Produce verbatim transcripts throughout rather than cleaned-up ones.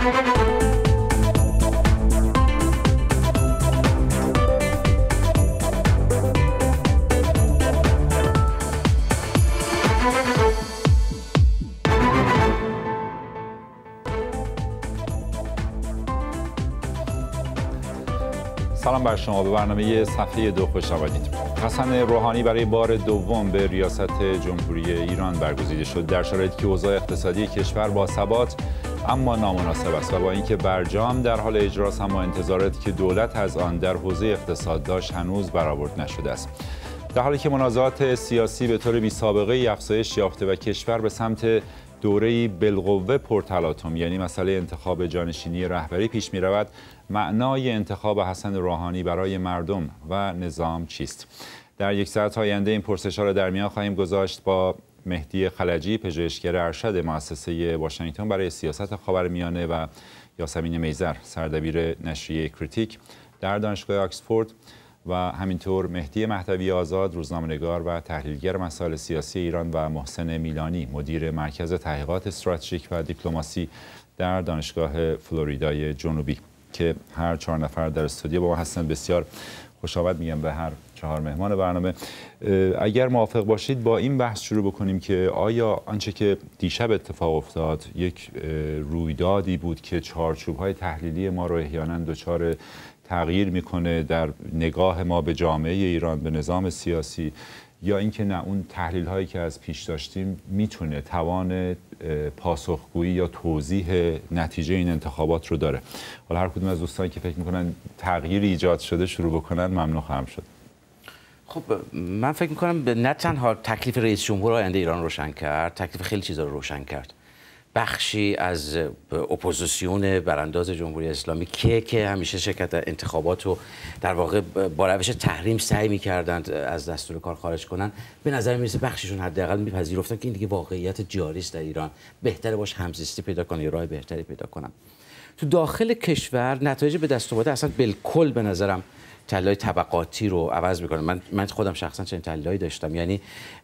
سلام بر شما، به برنامه صفحه دو خوش آمدید. حسن روحانی برای بار دوم به ریاست جمهوری ایران برگزیده شد در شرایطی که اوضاع اقتصادی کشور با ثبات اما نامناسب است و با اینکه برجام در حال اجراست، اما انتظاراتی که دولت از آن در حوزه اقتصاد داشت هنوز برآورد نشده است. در حالی که منازعات سیاسی به طور بی‌سابقه افزایش یافته و کشور به سمت دوره‌ای بالقوه پرتلاطم، یعنی مسئله انتخاب جانشینی رهبری پیش می‌رود، معنای انتخاب حسن روحانی برای مردم و نظام چیست؟ در یک ساعت آینده این پرسش‌ها را در میان خواهیم گذاشت با مهدی خلجی، پژوهشگر ارشد مؤسسه واشنگتن برای سیاست خاورمیانه، و یاسمین میزر، سردبیر نشریه کریتیک در دانشگاه آکسفورد، و همینطور مهدی مهدوی آزاد، روزنامه‌نگار و تحلیلگر مسائل سیاسی ایران، و محسن میلانی، مدیر مرکز تحقیقات استراتژیک و دیپلماسی در دانشگاه فلوریدای جنوبی، که هر چهار نفر در استودیو با ما هستند. بسیار خوش آمد میگم به هر چهار مهمان برنامه. اگر موافق باشید با این بحث شروع بکنیم که آیا آنچه که دیشب اتفاق افتاد یک رویدادی بود که چارچوب‌های تحلیلی ما رو احیانا دچار تغییر میکنه در نگاه ما به جامعه ایران، به نظام سیاسی، یا اینکه نه، اون تحلیل هایی که از پیش داشتیم میتونه توان پاسخگویی یا توضیح نتیجه این انتخابات رو داره؟ حالا هر کدوم از دوستانی که فکر میکنن تغییری ایجاد شده شروع بکنن، ممنون خواهم شد. خب من فکر میکنم نه تنها تکلیف رئیس جمهور آینده ایران روشن کرد، تکلیف خیلی چیزا رو روشن کرد. بخشی از اپوزیسیون برانداز جمهوری اسلامی که که همیشه شرکت در انتخابات رو در واقع با روش تحریم سعی می‌کردند از دستور کار خارج کنن، به نظر میرسه بخششون حداقل میپذیرفتن که این دیگه واقعیت جاری است در ایران، بهتره باش همزیستی پیدا کنن یا راه بهتری پیدا کنن. تو داخل کشور نتایج به دست آمده اصلا بالکل به نظرم تحلیل طبقاتی رو عوض میکنه. من من خودم شخصا چنین تحلیلی داشتم، یعنی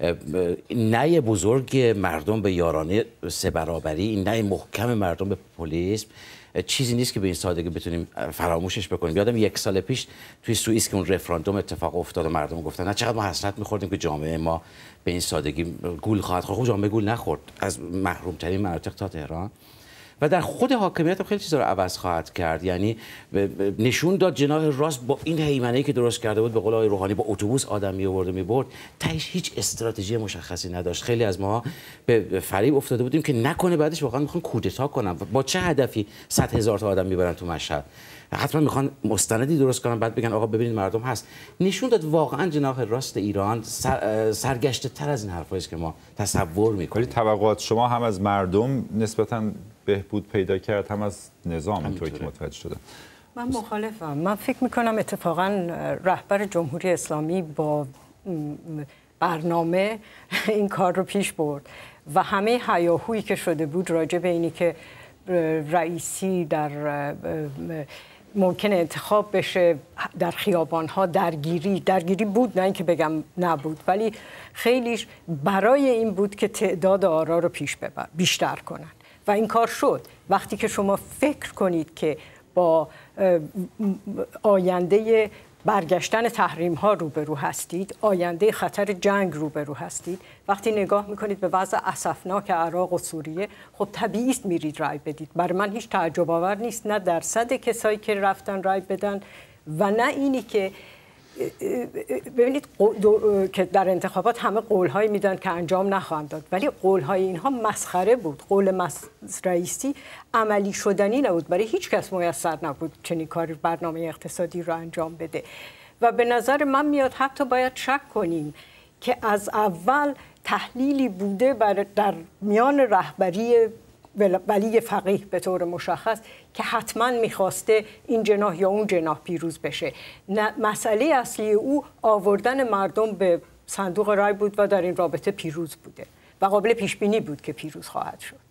نه بزرگ مردم به یارانه سه برابری، این نه محکم مردم به پوپولیسم چیزی نیست که به این سادگی بتونیم فراموشش بکنیم. یادم یک سال پیش توی سوئیس که اون رفراندوم اتفاق افتاد و مردم گفتن نه چقدر ما حسرت می‌خوردیم که جامعه ما به این سادگی گول خواهد خورد. خب جامعه گول نخورد، از محروم ترین مناطق تا تهران. و در خود حاکمیت هم خیلی چیزا رو عوض خواهد کرد. یعنی نشون داد جناح راست با این هیمنه‌ای که درست کرده بود، به قول آقای روحانی با اتوبوس آدم می‌آورد و می‌برد، تهش هیچ استراتژی مشخصی نداشت. خیلی از ما به فریب افتاده بودیم که نکنه بعدش واقعا می‌خوان کودتا کنن. با چه هدفی صد هزار تا آدم می‌برن تو مشهد؟ حتما می‌خوان مستندی درست کنن بعد بگن آقا ببینید مردم هست. نشون داد واقعا جناح راست ایران سر، سرگشته‌تر از این حرفایی است که ما تصور می‌کنیم. ولی توقعات شما هم از مردم نسبتاً بهبود پیدا کرد، هم از نظام، اینطوری که متوجه شده. من مخالفم. من فکر میکنم اتفاقا رهبر جمهوری اسلامی با برنامه این کار رو پیش برد و همه هیاهویی که شده بود راجع به اینی که رئیسی در ممکن انتخاب بشه، در خیابان‌ها درگیری درگیری بود، نه اینکه بگم نبود، ولی خیلیش برای این بود که تعداد آرا رو پیش ببر بیشتر کنن و این کار شد. وقتی که شما فکر کنید که با آینده برگشتن تحریم ها روبرو هستید، آینده خطر جنگ روبرو هستید، وقتی نگاه میکنید به وضع اسفناک عراق و سوریه، خب طبیعی است میرید رای بدید. برای من هیچ تعجب آور نیست، نه درصد کسایی که رفتن رای بدن و نه اینی که ببینید که در انتخابات همه قول‌هایی میدن که انجام نخواهند داد، ولی قول‌های اینها مسخره بود. قول رئیسی عملی شدنی نبود، برای هیچ کس میسر نبود چنین کاری برنامه اقتصادی رو انجام بده. و به نظر من میاد حتی باید شک کنیم که از اول تحلیلی بوده بر در میان رهبری ولی فقیه به طور مشخص که حتما میخواسته این جناح یا اون جناح پیروز بشه. مسئله اصلی او آوردن مردم به صندوق رای بود و در این رابطه پیروز بوده و قابل پیش بینی بود که پیروز خواهد شد.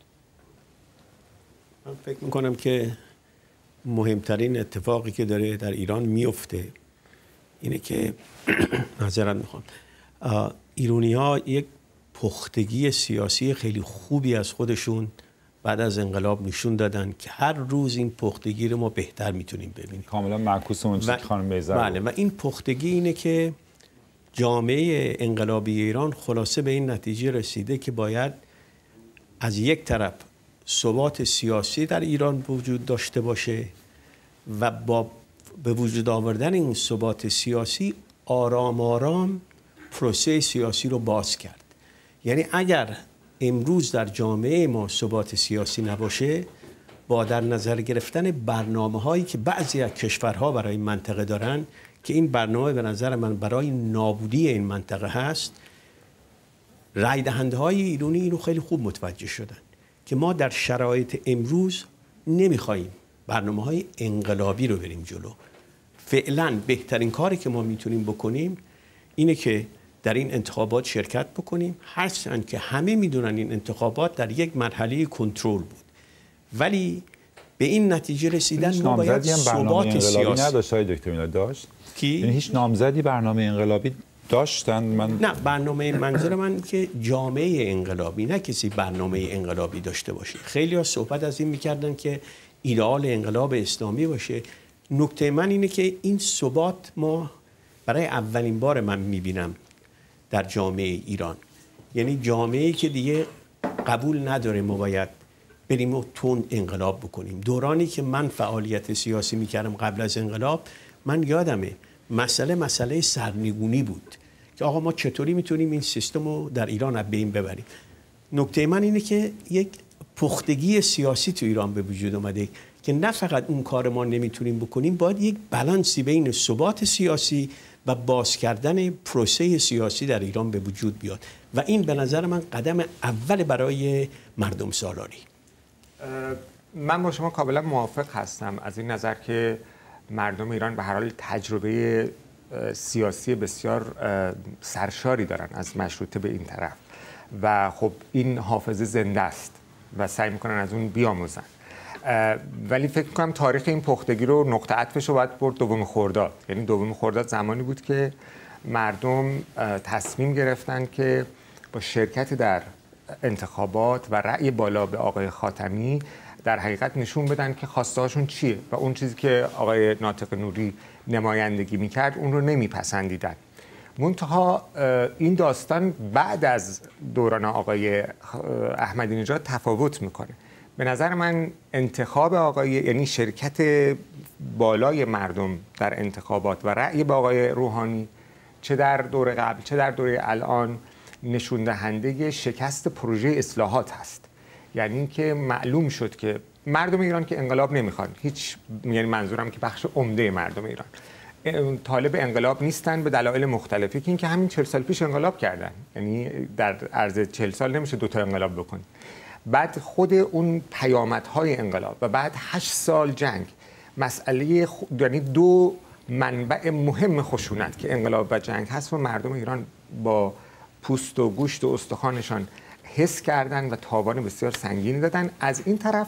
من فکر میکنم که مهمترین اتفاقی که داره در ایران میفته اینه که معذرت میخوام، ایرانی ها یک پختگی سیاسی خیلی خوبی از خودشون بعد از انقلاب نشون دادن که هر روز این پختگی رو ما بهتر میتونیم ببینیم. کاملا معکوس اون چیزی که خانم میزر. بله، و این پختگی اینه که جامعه انقلابی ایران خلاصه به این نتیجه رسیده که باید از یک طرف ثبات سیاسی در ایران وجود داشته باشه و با به وجود آوردن این ثبات سیاسی آرام آرام پروسه سیاسی رو باز کرد. یعنی اگر امروز در جامعه ما ثبات سیاسی نباشه، با در نظر گرفتن برنامه هایی که بعضی از کشورها برای این منطقه دارن که این برنامه به نظر من برای نابودی این منطقه هست، رای دهنده های ایرانی اینو خیلی خوب متوجه شدن که ما در شرایط امروز نمیخوایم برنامه های انقلابی رو بریم جلو. فعلا بهترین کاری که ما میتونیم بکنیم اینه که در این انتخابات شرکت بکنیم، هرچند که همه میدونن این انتخابات در یک مرحله کنترل بود، ولی به این نتیجه رسیدن ما باید ثبات سیاسی نداشت. های دکتر میلاد داشت کی؟ یعنی هیچ نامزدی برنامه انقلابی داشتن؟ من نه، برنامه منظور من که جامعه انقلابی، نه کسی برنامه انقلابی داشته باشه. خیلی ها صحبت از این میکردن که ایدئال انقلاب اسلامی باشه. نکته من اینه که این ثبات ما برای اولین بار من میبینم در جامعه ایران، یعنی جامعه‌ای که دیگه قبول نداره ما باید بریم و تند انقلاب بکنیم. دورانی که من فعالیت سیاسی میکردم قبل از انقلاب، من یادمه مسئله مسئله سرنگونی بود که آقا ما چطوری میتونیم این سیستم رو در ایران از بین ببریم. نکته من اینه که یک پختگی سیاسی تو ایران به وجود اومده که نه فقط اون کار ما نمیتونیم بکنیم، باید یک بالانسی بین ثبات سیاسی و باز کردن پروسه سیاسی در ایران به وجود بیاد و این به نظر من قدم اول برای مردم سالاری. من با شما کاملا موافق هستم از این نظر که مردم ایران به هر حال تجربه سیاسی بسیار سرشاری دارن از مشروطه به این طرف و خب این حافظه زنده است و سعی میکنن از اون بیاموزن، ولی فکر میکنم تاریخ این پختگی رو نقطه عطفش رو باید برد دوم خرداد. یعنی دوم خرداد زمانی بود که مردم تصمیم گرفتن که با شرکت در انتخابات و رأی بالا به آقای خاتمی در حقیقت نشون بدن که خواسته هاشون چیه و اون چیزی که آقای ناطق نوری نمایندگی میکرد اون رو نمیپسندیدن. منتها این داستان بعد از دوران آقای احمدی نژاد تفاوت میکنه. به نظر من انتخاب آقای، یعنی شرکت بالای مردم در انتخابات و رأی به آقای روحانی چه در دوره قبل چه در دوره الان نشون دهنده شکست پروژه اصلاحات هست. یعنی اینکه معلوم شد که مردم ایران که انقلاب نمیخوان، هیچ، یعنی منظورم که بخش عمده مردم ایران طالب انقلاب نیستن به دلایل مختلفی که اینکه همین چهل سال پیش انقلاب کردن، یعنی در عرض چهل سال نمیشه دو تا انقلاب بکنی. بعد خود اون پیامدهای انقلاب و بعد هشت سال جنگ، مسئله خ... یعنی دو منبع مهم خشونت که انقلاب و جنگ هست و مردم ایران با پوست و گوشت و استخوانشان حس کردن و تاوان بسیار سنگینی دادن. از این طرف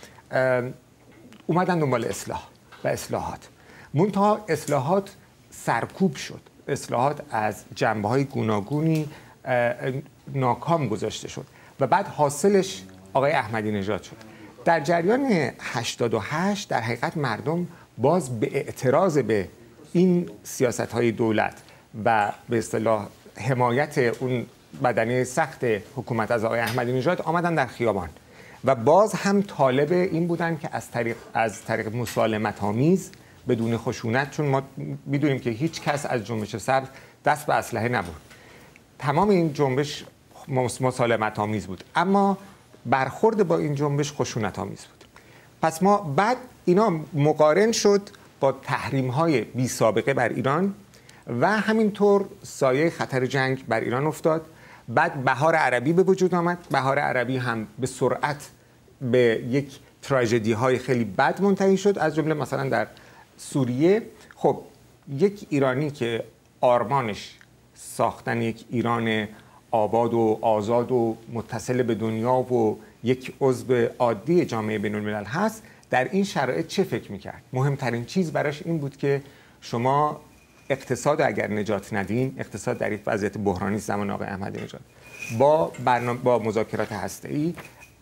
اومدن دنبال اصلاح و اصلاحات، منتها اصلاحات سرکوب شد، اصلاحات از جنبه‌های گوناگونی ناکام گذاشته شد و بعد حاصلش آقای احمدی نژاد شد. در جریان هشتاد و هشت در حقیقت مردم باز به اعتراض به این سیاست‌های دولت و به اصطلاح حمایت اون بدنه سخت حکومت از آقای احمدی نژاد آمدن در خیابان و باز هم طالب این بودن که از طریق از طریق مسالمت آمیز بدون خشونت، چون ما میدونیم که هیچ کس از جنبش سبز دست به اسلحه نبرد، تمام این جنبش مسالمت آمیز بود، اما برخورد با این جنبش خشونت آمیز بود. پس ما بعد اینا مقارن شد با تحریم های بی سابقه بر ایران و همینطور سایه خطر جنگ بر ایران افتاد. بعد بهار عربی به وجود آمد. بهار عربی هم به سرعت به یک تراژدی های خیلی بد منتهی شد، از جمله مثلا در سوریه. خب یک ایرانی که آرمانش ساختن یک ایران آباد و آزاد و متصل به دنیا و یک عضو عادی جامعه بین‌الملل هست، در این شرایط چه فکر میکرد؟ مهمترین چیز براش این بود که شما اقتصاد اگر نجات ندین، اقتصاد در یک وضعیت بحرانی زمان آقای احمدی نژاد با برنامه با مذاکرات هسته‌ای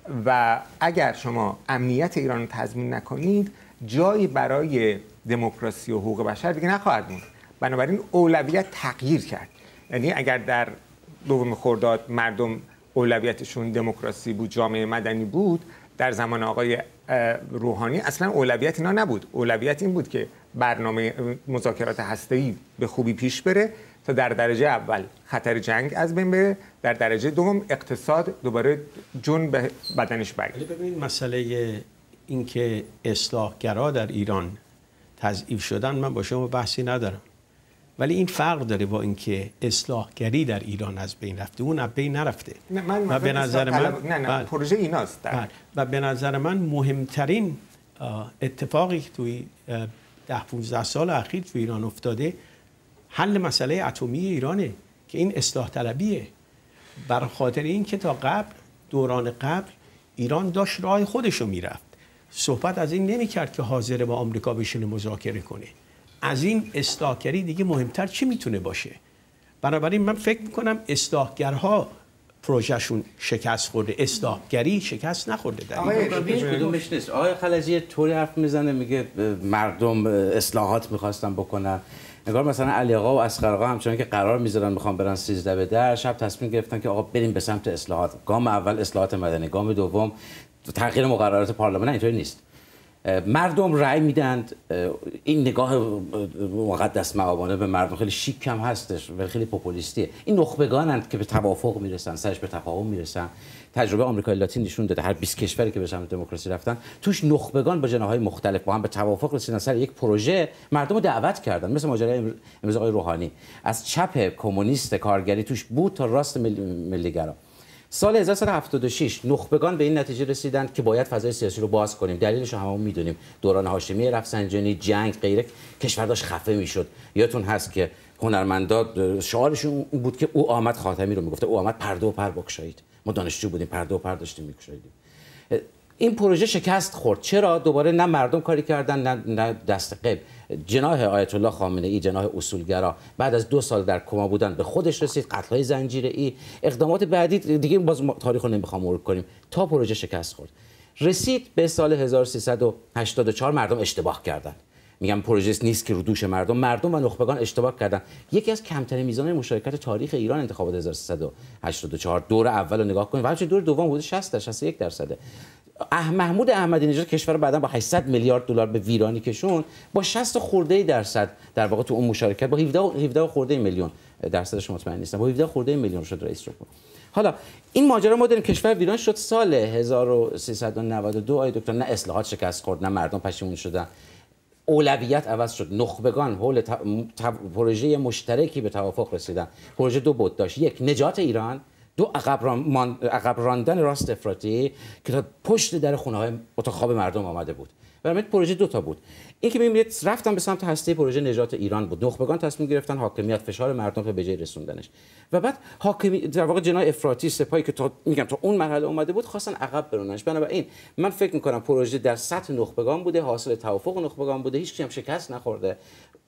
و اگر شما امنیت ایران رو تضمین نکنید جایی برای دموکراسی و حقوق بشر دیگه نخواهد موند. بنابراین اولویت تغییر کرد. یعنی اگر در دوم خرداد مردم اولویتشون دموکراسی بود، جامعه مدنی بود، در زمان آقای روحانی اصلا اولویت اینا نبود. اولویت این بود که برنامه مذاکرات هسته‌ای به خوبی پیش بره تا در درجه اول خطر جنگ از بین بره، در درجه دوم اقتصاد دوباره جون به بدنش برگرده. ببینید مسئله این که اصلاحگرا در ایران تضعیف شدن، من با شما بحثی ندارم، ولی این فرق داره با اینکه اصلاحگری در ایران از بین رفته، اون از بین نرفته. نه من و به نظر من طلب... نه نه بله. پروژه ایناست در... و به نظر من مهمترین اتفاقی که توی ده پونزده سال اخیر توی ایران افتاده حل مسئله اتمی ایرانه که این اصلاح طلبیه. برای خاطر این که تا قبل دوران قبل ایران داشت راه خودشو میرفت، صحبت از این نمیکرد که حاضر با آمریکا بشینه مذاکره کنه. از این اصلاحگری دیگه مهمتر چی میتونه باشه؟ بنابراین من فکر میکنم اصلاحگرها پروژهشون شکست خورده، اصلاحگری شکست نخورده در این کدومش نیست. آقای خلجی طوری حرف میزنه میگه مردم اصلاحات میخواستن بکنن، نگار مثلا علی آقا و اصغر آقا همچنان که قرار میذارن میخوان برن سیزده به در، شب تصمیم گرفتن که آقا بریم به سمت اصلاحات. گام اول اصلاحات مدنی، گام دوم تغییر مقررات پارلمان. نه اینطوری نیست. مردم رأی میدند. این نگاه مقدس مآبانه به مردم خیلی شیک هم هستش و خیلی پوپولیستیه. این نخبگانند که به توافق میرسن، سرش به تفاهم میرسن. تجربه آمریکای لاتین نشون داده هر بیست کشوری که به سمت دموکراسی رفتن توش نخبگان با جناح‌های مختلف با هم به توافق رسیدن سر یک پروژه، مردم رو دعوت کردن. مثل ماجرای امروز آقای روحانی، از چپ کمونیست کارگری توش بود تا راست ملی‌گرا. سال هزار و سیصد و هفتاد و شش نخبگان به این نتیجه رسیدند که باید فضای سیاسی رو باز کنیم. دلیلش رو هممون میدونیم، دوران هاشمی رفسنجانی، جنگ، غیره، کشور داشت خفه میشد. یادتون هست که هنرمندا شعارشون بود که او آمد، خاتمی رو میگفته او آمد پرده و پر بگشایید. ما دانشجو بودیم، پرده و پر داشتیم میگشاییدیم. این پروژه شکست خورد. چرا؟ دوباره نه مردم کاری کردن نه, نه دست غیب. جناح آیت الله خامنه ای، جناح اصولگرا، بعد از دو سال در کما بودن به خودش رسید، قتل‌های زنجیره‌ای، اقدامات بعدی دیگه باز تاریخ رو نمیخوام مرور کنیم تا پروژه شکست خورد. رسید به سال هزار و سیصد و هشتاد و چهار، مردم اشتباه کردن. میگم پروژه نیست که رو دوش مردم، مردم و نخبگان اشتباه کردن. یکی از کمترین میزان مشارکت تاریخ ایران انتخابات هزار و سیصد و هشتاد و چهار، دور اول رو نگاه کنید، ولی دور دوم حدود شصت تا شصت و یک درصده. محمود احمدی نژاد کشور بعداً با هشتصد میلیارد دلار به ویرانی کشون، با شصت خورده درصد در واقع تو اون مشارکت، با هفده خورده میلیون، درصدش مطمئن نیستم، با هفده خورده میلیون شد رئیس جمهور. حالا این ماجرا ما داریم کشور ویران شد. سال هزار و سیصد و نود و دو آقای دکتر نه اصلاحات شکست خورد نه مردم پشیمون شدن، اولویت عوض شد. نخبگان حول ت... ت... پروژه مشترکی به توافق رسیدن. پروژه دو بود داشت: یک، نجات ایران، دو، عقب ران... عقب راندن راست افراطی که تا پشت در خونه‌های اتاق مردم آمده بود. برای پروژه دو تا بود. این که می‌بینید رفتن به سمت هسته پروژه نجات ایران بود. نخبگان تصمیم گرفتن حاکمیت، فشار مردم رو به جای رسوندنش. و بعد حاکمی در واقع جناح افراطی سپاهی که تا میگم تا اون مرحله اومده بود خواستن عقب بروننش. بنابراین من فکر می‌کنم پروژه در سطح نخبگان بوده، حاصل توافق نخبگان بوده، هیچ هم شکست نخورده.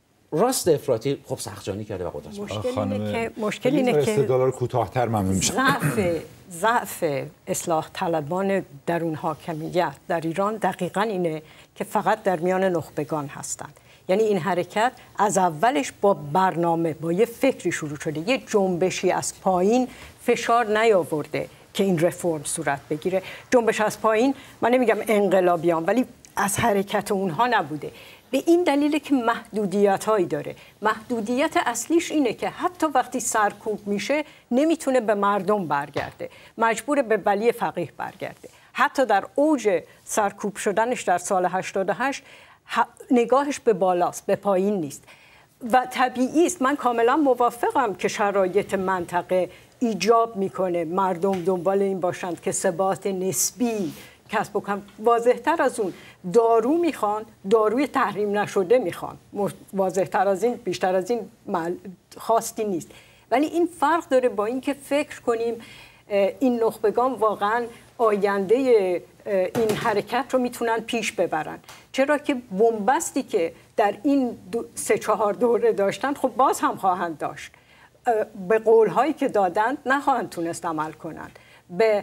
راست افراطی خب سختجانی کرده و قدرت مشکل اینه که مشکل اینه که استدلال کوتاه‌تر ممنون میشم. ضعف ضعف اصلاح طلبان درون حاکمیت در ایران دقیقاً اینه که فقط در میان نخبگان هستند. یعنی این حرکت از اولش با برنامه، با یه فکری شروع شده، یه جنبشی از پایین فشار نیاورده که این رفرم صورت بگیره. جنبش از پایین، من نمیگم انقلابیان، ولی از حرکت اونها نبوده. به این دلیل که محدودیت هایی داره. محدودیت اصلیش اینه که حتی وقتی سرکوب میشه نمیتونه به مردم برگرده، مجبور به ولی فقیه برگرده. حتی در اوج سرکوب شدنش در سال هشتاد و هشت نگاهش به بالاست، به پایین نیست. و طبیعی است، من کاملا موافقم که شرایط منطقه ایجاب میکنه مردم دنبال این باشند که ثبات نسبی کسب و کم. واضح‌تر از اون دارو میخوان، داروی تحریم نشده میخوان. واضح‌تر از این، بیشتر از این خواستی نیست. ولی این فرق داره با این که فکر کنیم این نخبگان واقعا آینده این حرکت رو میتونن پیش ببرن. چرا که بنبستی که در این سه چهار دوره داشتن خب باز هم خواهند داشت. به قول‌هایی که دادند نخواهند تونست عمل کنند. به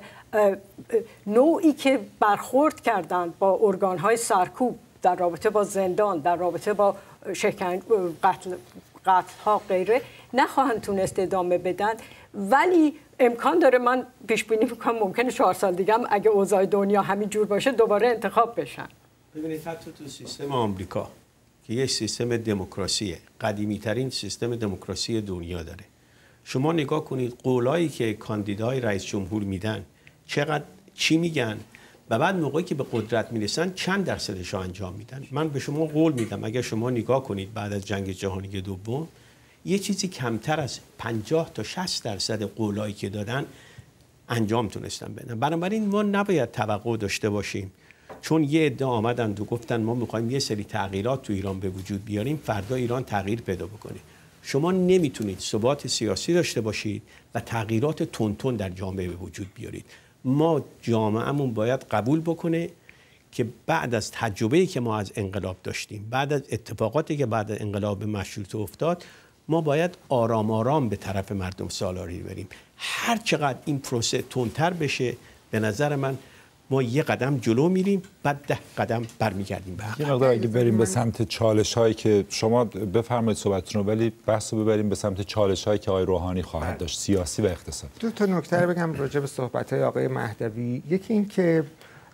نوعی که برخورد کردند با ارگان‌های سرکوب در رابطه با زندان، در رابطه با شکن قتل قتل‌ها غیره نخواهند تونست ادامه بدن. ولی امکان داره، من پیش بینی می‌کنم ممکنه چهار سال دیگه هم اگه اوضاع دنیا همین جور باشه دوباره انتخاب بشن. ببینید حتی تو سیستم آمریکا که یک سیستم دموکراسیه، قدیمی ترین سیستم دموکراسی دنیا داره، شما نگاه کنید قولایی که کاندیدای رئیس جمهور میدن چقدر چی میگن و بعد موقعی که به قدرت میرسن چند درصدش رو انجام میدن. من به شما قول میدم اگر شما نگاه کنید بعد از جنگ جهانی دوم یه چیزی کمتر از پنجاه تا شصت درصد قولایی که دادن انجام تونستن بدن. بنابراین ما نباید توقع داشته باشیم چون یه عده آمدند و گفتن ما میخوایم یه سری تغییرات تو ایران به وجود بیاریم فردا ایران تغییر پیدا بکنه. شما نمیتونید ثبات سیاسی داشته باشید و تغییرات تندتند در جامعه به وجود بیارید. ما جامعهمون باید قبول بکنه که بعد از تجربه‌ای که ما از انقلاب داشتیم، بعد از اتفاقاتی که بعد از انقلاب مشروطه افتاد، ما باید آرام آرام به طرف مردم سالاری بریم. هر چقدر این پروسه تندتر بشه به نظر من ما یه قدم جلو میریم بعد ده قدم برمیگردیم به عقب. یه مقدار اگه بریم به سمت چالش هایی که شما بفرمایید صحبتتون رو، ولی بحث رو ببریم به سمت چالش هایی که آقای روحانی خواهد داشت سیاسی و اقتصادی. دو تا نکته رو بگم راجع به صحبت های آقای مهدوی. یکی این که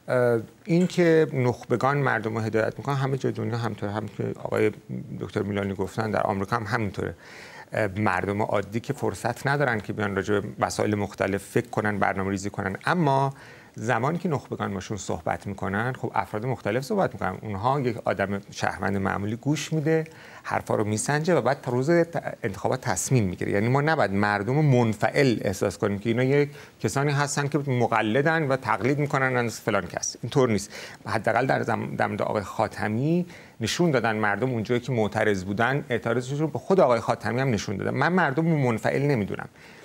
این که نخبگان مردم رو هدایت میکنن همه جای دنیا همینطوره، هم که آقای دکتر میلانی گفتن در آمریکا هم همینطوره. مردم عادی که فرصت ندارن که بیان راجع به مسائل مختلف فکر کنن، برنامه‌ریزی کنن، اما زمانی که نخبگان باشون صحبت میکنن خب افراد مختلف صحبت میکنن، اونها یک آدم شهروند معمولی گوش میده، حرفا رو میسنجه و بعد تا روز انتخابات تصمیم میگیره. یعنی ما نباید مردم رو منفعل احساس کنیم که اینا یک کسانی هستن که مقلدن و تقلید میکنن از فلان کس. اینطور نیست. حداقل در در مورد آقای خاتمی نشون دادن مردم اونجایی که معترض بودن اعتراضشون رو به خود آقای خاتمی هم نشون دادن. من مردم رو منفعل نمیدونم.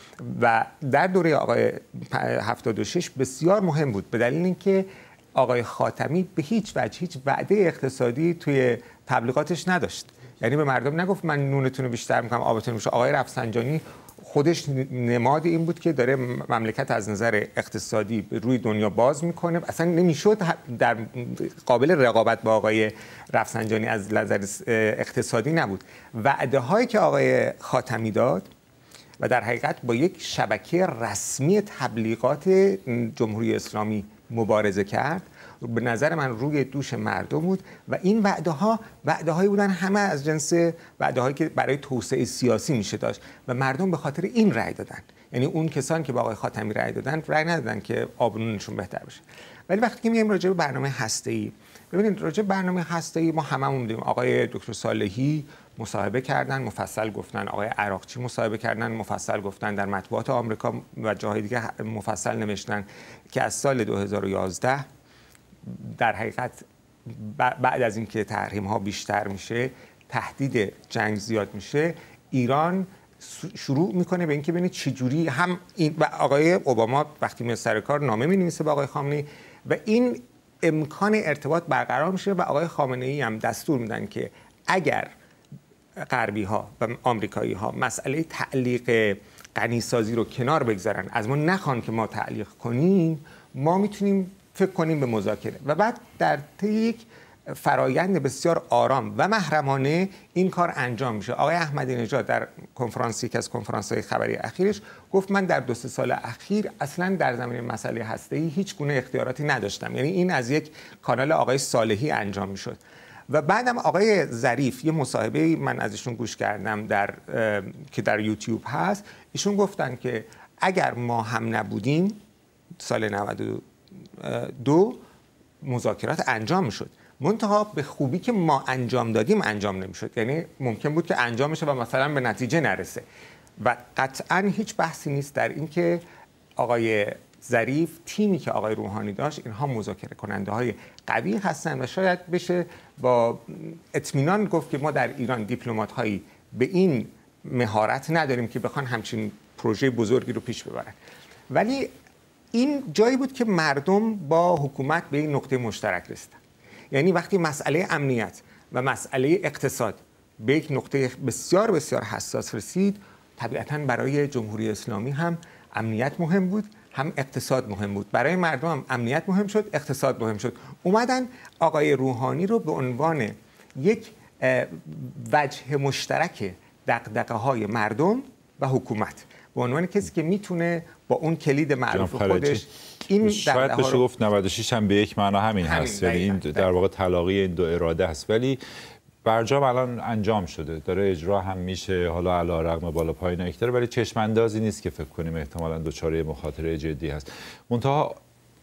و در دوره آقای هفتاد و شش بسیار مهم بود به دلیل اینکه آقای خاتمی به هیچ وجه هیچ وعده اقتصادی توی تبلیغاتش نداشت. یعنی به مردم نگفت من نونتون رو بیشتر میکنم آبتون رو بیشتر. آقای رفسنجانی خودش نماد این بود که داره مملکت از نظر اقتصادی روی دنیا باز میکنه. اصلا نمیشد در قابل رقابت با آقای رفسنجانی از نظر اقتصادی نبود. وعده هایی که آقای خاتمی داد و در حقیقت با یک شبکه رسمی تبلیغات جمهوری اسلامی مبارزه کرد، به نظر من روی دوش مردم بود و این وعده ها وعده هایی بودن همه از جنس وعده هایی که برای توسعه سیاسی میشه داشت و مردم به خاطر این رأی دادن. یعنی اون کسانی که با آقای خاتمی رأی دادن رأی ندادن که آبرونشون بهتر بشه. ولی وقتی که میایم راجع به برنامه هسته‌ای، ببینید راجع به برنامه هسته‌ای ما هممون میدونیم آقای دکتر صالحی مصاحبه کردن، مفصل گفتن، آقای عراقچی مصاحبه کردن، مفصل گفتن، در مطبوعات آمریکا و جاهای دیگه مفصل نوشتن که از سال دو هزار و یازده در حقیقت بعد از اینکه تحریم ها بیشتر میشه، تهدید جنگ زیاد میشه، ایران شروع میکنه به اینکه ببینید چجوری هم این و آقای اوباما وقتی میاد سر کار نامه مینویسه به آقای خامنه‌ای و این امکان ارتباط برقرار میشه و آقای خامنه‌ای هم دستور میدن که اگر غربی ها و آمریکایی ها مسئله تعلیق غنیسازی رو کنار بگذارن، از ما نخوان که ما تعلیق کنیم، ما میتونیم فکر کنیم به مذاکره و بعد در طی یک فرایند بسیار آرام و محرمانه این کار انجام میشه. آقای احمدی نژاد در کنفرانسی که از کنفرانس‌های خبری اخیرش گفت من در دو سه سال اخیر اصلا در زمینه مسئله هسته‌ای هیچ گونه اختیاراتی نداشتم. یعنی این از یک کانال آقای صالحی انجام میشد. و بعدم آقای ظریف یه مصاحبه من ازشون گوش کردم در که در یوتیوب هست، ایشون گفتن که اگر ما هم نبودیم سال نود و دو مذاکرات انجام میشد، منتها به خوبی که ما انجام دادیم انجام نمیشد. یعنی ممکن بود که انجام بشه و مثلا به نتیجه نرسه و قطعا هیچ بحثی نیست در این که آقای ظریف، تیمی که آقای روحانی داشت، اینها مذاکره کننده های قوی هستن و شاید بشه با اطمینان گفت که ما در ایران دیپلمات هایی به این مهارت نداریم که بخوان همچین پروژه بزرگی رو پیش ببرن. ولی این جایی بود که مردم با حکومت به این نقطه مشترک رسیدن. یعنی وقتی مسئله امنیت و مسئله اقتصاد به یک نقطه بسیار بسیار حساس رسید، طبیعتاً برای جمهوری اسلامی هم امنیت مهم بود، هم اقتصاد مهم بود. برای مردم هم امنیت مهم شد، اقتصاد مهم شد. اومدن آقای روحانی رو به عنوان یک وجه مشترک دغدغه‌های مردم و حکومت، به عنوان کسی که میتونه با اون کلید معروف خودش این شاید بشه رو... گفت نود و شش هم به یک معنا همین, همین هست، یعنی این در واقع تلاقی این دو اراده است. ولی برجام الان انجام شده، داره اجرا هم میشه، حالا علیرغم بالا پایین اکتر، ولی چشم اندازی نیست که فکر کنیم احتمالاً دچار مخاطره جدی هست. منتها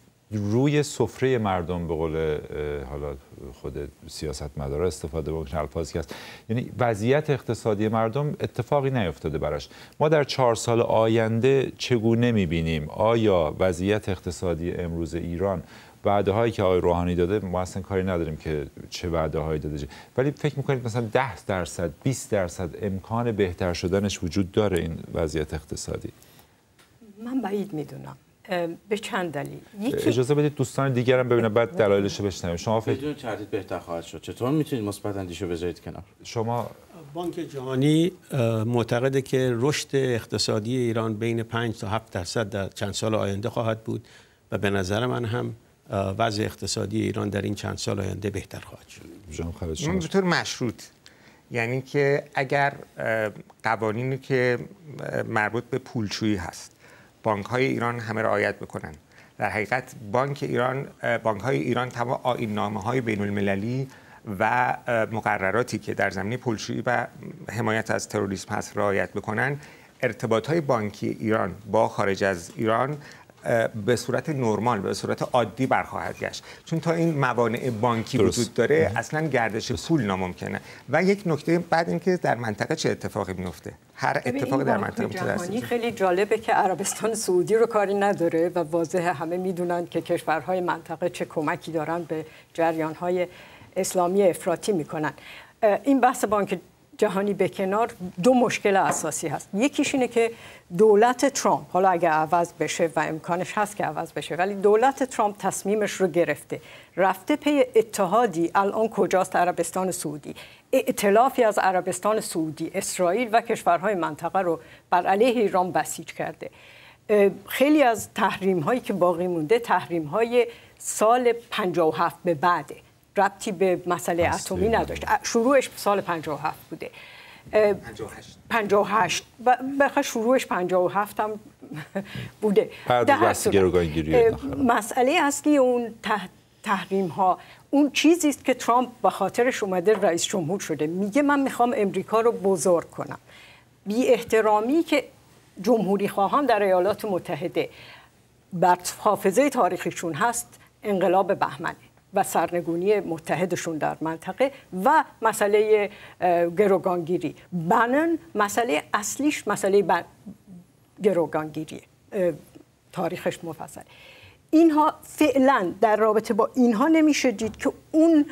روی سفره مردم به قول حالا خود سیاستمدارا استفاده بکنن الفاظی هست، یعنی وضعیت اقتصادی مردم اتفاقی نیفتاده براش. ما در چهار سال آینده چگونه میبینیم؟ آیا وضعیت اقتصادی امروز ایران وعده هایی که آقای روحانی داده، ما اصلا کاری نداریم که چه وعده هایی داده، ولی فکر میکنید مثلا ده درصد بیست درصد امکان بهتر شدنش وجود داره این وضعیت اقتصادی؟ من بعید میدونم، به چند دلیل. یکی... اجازه بدید دوستان دیگرم ببینن بعد دلایلش رو بشنویم. شما فکر بدون تردید بهتر خواهد شد. چطور میتونید مثبت اندیشو بذارید کنار؟ شما بانک جهانی معتقده که رشد اقتصادی ایران بین پنج تا هفت درصد در چند سال آینده خواهد بود و به نظر من هم وضع اقتصادی ایران در این چند سال آینده بهتر خواهد شد. من به طور مشروط، یعنی که اگر قوانینی که مربوط به پولشویی هست بانک‌های ایران همه رعایت بکنن، در حقیقت بانک ایران بانک‌های ایران تمام آیین‌نامه‌های بین‌المللی و مقرراتی که در زمینه پولشویی و حمایت از تروریسم هست رعایت بکنن، ارتباط‌های بانکی ایران با خارج از ایران به صورت نرمال، به صورت عادی برخواهد گشت، چون تا این موانع بانکی درست. وجود داره اصلا گردش پول ناممکنه. و یک نکته بعد اینکه در منطقه چه اتفاقی میفته، هر اتفاقی در منطقه جهانی خیلی جالبه که عربستان سعودی رو کاری نداره و واضحه، همه میدونن که کشورهای منطقه چه کمکی دارن به جریانهای اسلامی افراطی میکنن. این بحث بانک جهانی به کنار، دو مشکل اساسی هست. یکیش اینه که دولت ترامپ، حالا اگه عوض بشه و امکانش هست که عوض بشه، ولی دولت ترامپ تصمیمش رو گرفته، رفته پی اتحادی. الان کجاست؟ عربستان سعودی. ائتلافی از عربستان سعودی، اسرائیل و کشورهای منطقه رو بر علیه ایران بسیج کرده. خیلی از تحریم هایی که باقی مونده تحریم های سال پنجاه و هفت به بعده، ربطی به مسئله اتمی نداشت. شروعش سال پنجاه و هفت بوده. پنجاه و هشت بخاطر شروعش پنجاه و هفت هم بوده. بعد از گروگانگیری مسئله اصلی اون تحریم ها اون چیزی است که ترامپ به خاطرش اومده رئیس جمهور شده. میگه من میخوام امریکا رو بزرگ کنم. بی احترامی که جمهوری خواهان در ایالات متحده بر حافظه تاریخیشون هست، انقلاب بهمنه و سرنگونی متحدشون در منطقه و مسئله گروگانگیری. بنن مسئله اصلیش مسئله بن... گروگانگیریه، تاریخش مفصل. اینها فعلا در رابطه با اینها نمیشه دید که اون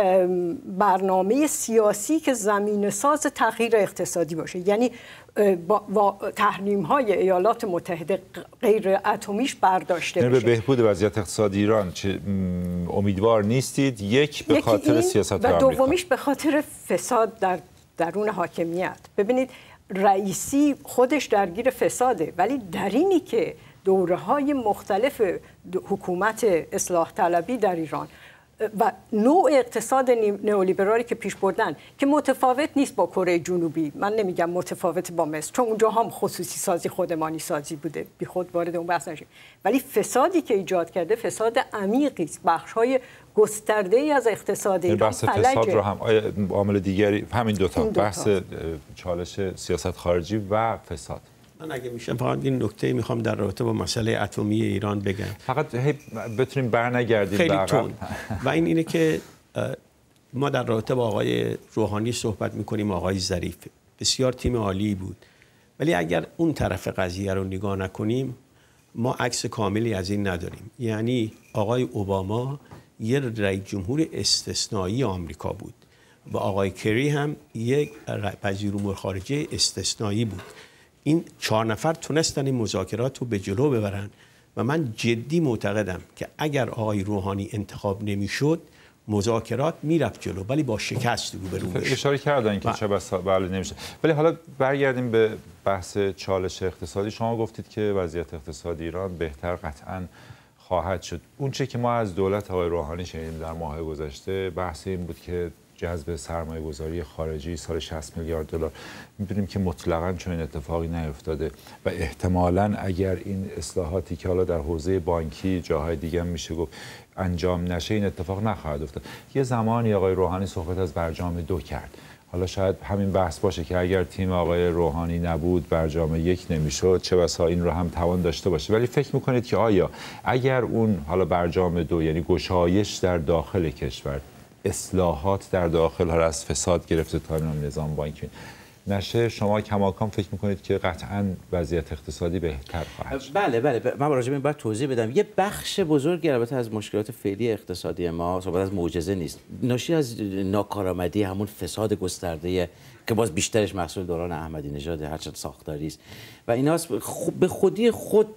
برنامه سیاسی که زمینه ساز تغییر اقتصادی باشه، یعنی با تحریم های ایالات متحده غیر اتمیش برداشته بشه. به بهبود وضعیت اقتصادی ایران چه امیدوار نیستید؟ یک به خاطر سیاست و دومیش به خاطر فساد در درون حاکمیت. ببینید رئیسی خودش درگیر فساده، ولی در اینی که دوره‌های مختلف حکومت اصلاح طلبی در ایران و نوع اقتصاد نئولیبرالی که پیش بردن که متفاوت نیست با کره جنوبی، من نمیگم متفاوت با مصر، چون اونجا هم خصوصی سازی خودمانی سازی بوده، بی خود وارد اون بحث نشیم، ولی فسادی که ایجاد کرده فساد عمیقی است، بخش‌های گسترده‌ای از اقتصاد ایران بحث فساد رو هم عامل دیگری همین دو تا بحث چالش سیاست خارجی و فساد. من اگه میشه فقط این نکته میخوام در رابطه با مسئله اتمی ایران بگم، فقط بتونیم برنگردیم خیلی تون. و این اینه که ما در رابطه با آقای روحانی صحبت میکنیم، آقای ظریف بسیار تیم عالی بود، ولی اگر اون طرف قضیه رو نگاه نکنیم ما عکس کاملی از این نداریم. یعنی آقای اوباما یه رئیس جمهور استثنایی آمریکا بود و آقای کری هم یک وزیر امور خارجه استثنایی بود. این چهار نفر تونستن این مذاکرات رو به جلو ببرن و من جدی معتقدم که اگر آقای روحانی انتخاب نمیشد مذاکرات میرفت جلو، ولی با شکست روبرو میشه. اشاره کردن که چه بسا بله نمیشه. ولی حالا برگردیم به بحث چالش اقتصادی. شما گفتید که وضعیت اقتصادی ایران بهتر قطعاً خواهد شد. اون چه که ما از دولت آقای روحانی شنیدیم در ماه گذشته بحث این بود که جذب سرمایه گذاری خارجی سال شصت میلیارد دلار. می‌بینیم که مطلقاً چنین اتفاقی نیفتاده و احتمالاً اگر این اصلاحاتی که حالا در حوزه بانکی جاهای دیگه میشه گفت انجام نشه این اتفاق نخواهد افتاد. یه زمانی آقای روحانی صحبت از برجام دو کرد. حالا شاید همین بحث باشه که اگر تیم آقای روحانی نبود برجام یک نمیشد، چه بسا این رو هم توان داشته باشه. ولی فکر میکنید که آیا اگر اون حالا برجام دو یعنی گشایش در داخل کشور، اصلاحات در داخل ها از فساد گرفته تا نظام بانکی نشه، شما کماکان فکر میکنید که قطعاً وضعیت اقتصادی بهتر خواهد شد؟ بله بله من راجع به این باید توضیح بدم. یه بخش بزرگی البته از مشکلات فعلی اقتصادی ما صحبت از معجزه نیست، ناشی از ناکارآمدی همون فساد گسترده که باز بیشترش محصول دوران احمدی نژاد هرچند ساختاری است و ایناست. به خودی خود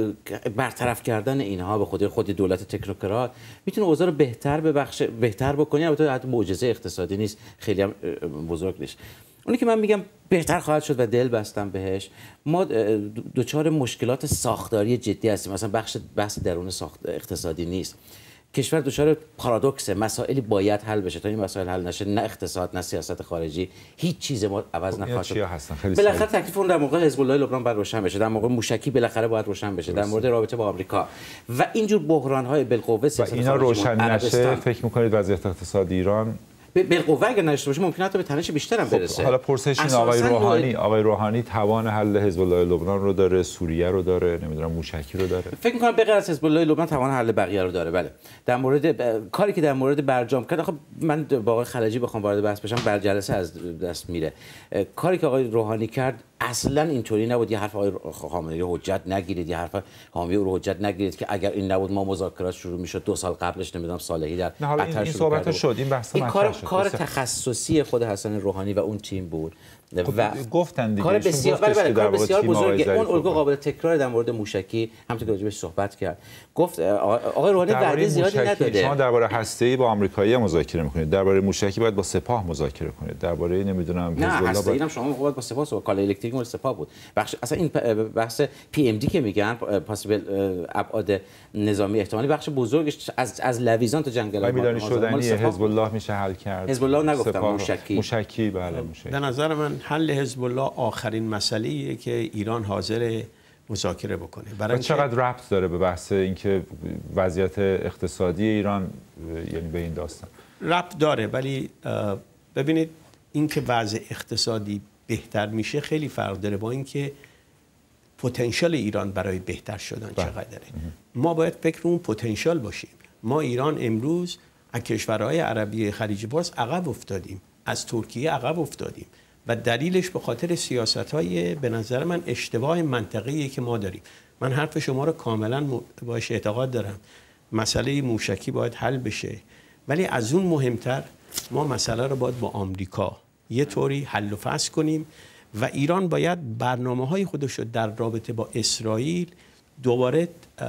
برطرف کردن اینها به خودی خود دولت تکنوکرات میتونه اوضاع رو بهتر به بخش بهتر بکنه. البته حتی معجزه اقتصادی نیست، خیلی هم بزرگ نیست. اونی که من میگم بهتر خواهد شد و دل بستم بهش، ما دچار مشکلات ساختاری جدی هستیم. مثلا بخش بحث درون ساخت اقتصادی نیست. کشور دچار پارادوکسه، مسائلی باید حل بشه. تا این مسائل حل نشه نه اقتصاد نه سیاست خارجی هیچ چیز ما عوض نخواهد شد. بالاخره تکلیف اون در موقع حزب الله لبنان باید روشن بشه، در موقع موشکی بالاخره باید روشن بشه، در مورد رابطه با آمریکا و اینجور بحران‌های بالقوه سیاست اینا روشن نشه. فکر می‌کنید وضعیت اقتصادی ایران بالقوه اگر نشه باشه ممکنه حتی به تنش بیشتر هم برسه. خب حالا پرسش این آقای روحانی آقای روحانی توان حل حزب الله لبنان رو داره، سوریه رو داره، نمیدونم موشکی رو داره. فکر می‌کنم به غیر از حزب الله لبنان توان حل بقیه رو داره. بله در مورد ب... کاری که در مورد برجام کرد، خب من با آقای خلجی بخوام وارد بحث بشم بر جلسه از دست میره. کاری که آقای روحانی کرد اصلا اینطوری نبود. یه حرف آقای خامنه‌ای حجت نگیرید، یه حرف حامی رو حجت نگیرید که اگر این نبود ما مذاکرات شروع میشد دو سال قبلش نمیدونم صالحی در قطر این صحبت شد. این بحث این کار کار تخصصی خود حسن روحانی و اون تیم بود و گفتن دیگه کار بسیار بله بله کار بسیار بزرگه. اون الگو قابل تکرار در مورد موشکی همونطور که راجعش صحبت کرد. گفت آقای روحانی وعده زیادی نداده. شما درباره هسته‌ای با آمریکایی مذاکره می‌کنید، درباره موشکی باید با سپاه مذاکره کنید، درباره نمیدونم حزب الله هسته‌ای هم شما باید با سپاه و کالا الکتریک مال سپاه بود. بخش اصلا این بحث پی ام دی که میگن پاسیبل ابعاد نظامی احتمالی بخش بزرگش از از لویزان تا جنگل میدانی شدنی حزب الله میشه حل کرد. حزب الله نگفتم موشکی موشکی بله موشکی. به نظر من حل حزب الله آخرین مسئله‌ایه که ایران حاضر مذاکره بکنه. برای چقدر ربط داره به بحث اینکه وضعیت اقتصادی ایران یعنی به این داستان؟ ربط داره، ولی ببینید اینکه وضع اقتصادی بهتر میشه خیلی فرق داره با اینکه پتانسیل ایران برای بهتر شدن چقدره. ما باید فکر اون پتانسیل باشیم. ما ایران امروز از کشورهای عربی خلیج فارس عقب افتادیم، از ترکیه عقب افتادیم و دلیلش به خاطر سیاست‌های به نظر من اشتباه منطقه‌ای که ما داریم. من حرف شما رو کاملا باهاش اعتقاد دارم. مسئله موشکی باید حل بشه، ولی از اون مهمتر ما مسئله رو باید با آمریکا یه طوری حل و فصل کنیم و ایران باید برنامه‌های خودش رو در رابطه با اسرائیل دوباره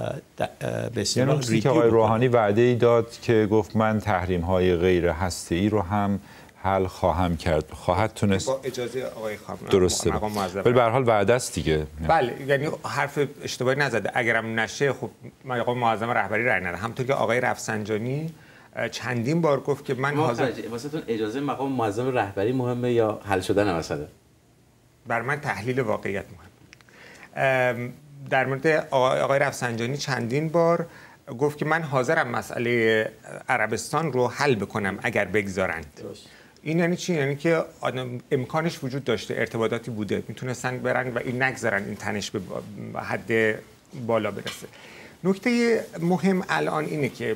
به اصطلاح یعنی که آقای روحانی وعده ای داد که گفت من تحریم‌های غیر هسته‌ای رو هم حل خواهم کرد، خواهد تونست با اجازه آقای خامنه‌ای. درسته ولی به هر حال وعده است دیگه. بله یعنی حرف اشتباهی نزده. اگرم نشه خب آقای معظم رهبری رأی نده. همونطور که آقای رفسنجانی چندین بار گفت که من حاضر واسهتون اجازه مقام معظم رهبری مهمه یا حل شدن مسئله؟ بر من تحلیل واقعیت مهمه. در مورد آقای رفسنجانی چندین بار گفت که من حاضرم مسئله عربستان رو حل بکنم اگر بگذارند. این یعنی چی؟ یعنی که امکانش وجود داشته، ارتباطاتی بوده، میتونستن برن و این نگذارن این تنش به حد بالا برسه. نکته مهم الان اینه که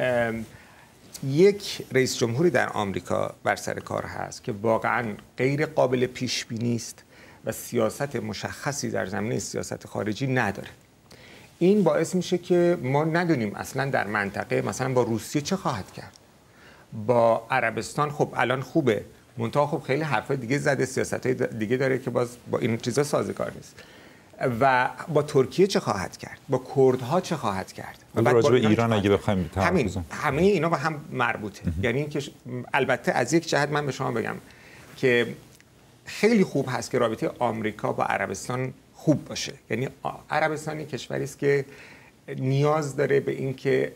یک رئیس جمهوری در آمریکا بر سر کار هست که واقعا غیر قابل پیش بینی است و سیاست مشخصی در زمینه سیاست خارجی نداره. این باعث میشه که ما ندونیم اصلا در منطقه مثلا با روسیه چه خواهد کرد، با عربستان. خب الان خوبه، منتها خب خیلی حرفای دیگه زده، سیاستای دیگه داره که باز با این چیزا سازگار نیست. و با ترکیه چه خواهد کرد، با کردها چه خواهد کرد. و راجع به ایران اگه بخوایم همین همه اینا با هم مربوطه. یعنی اینکه البته از یک جهت من به شما بگم که خیلی خوب هست که رابطه آمریکا با عربستان خوب باشه. یعنی عربستان کشوری است که نیاز داره به این که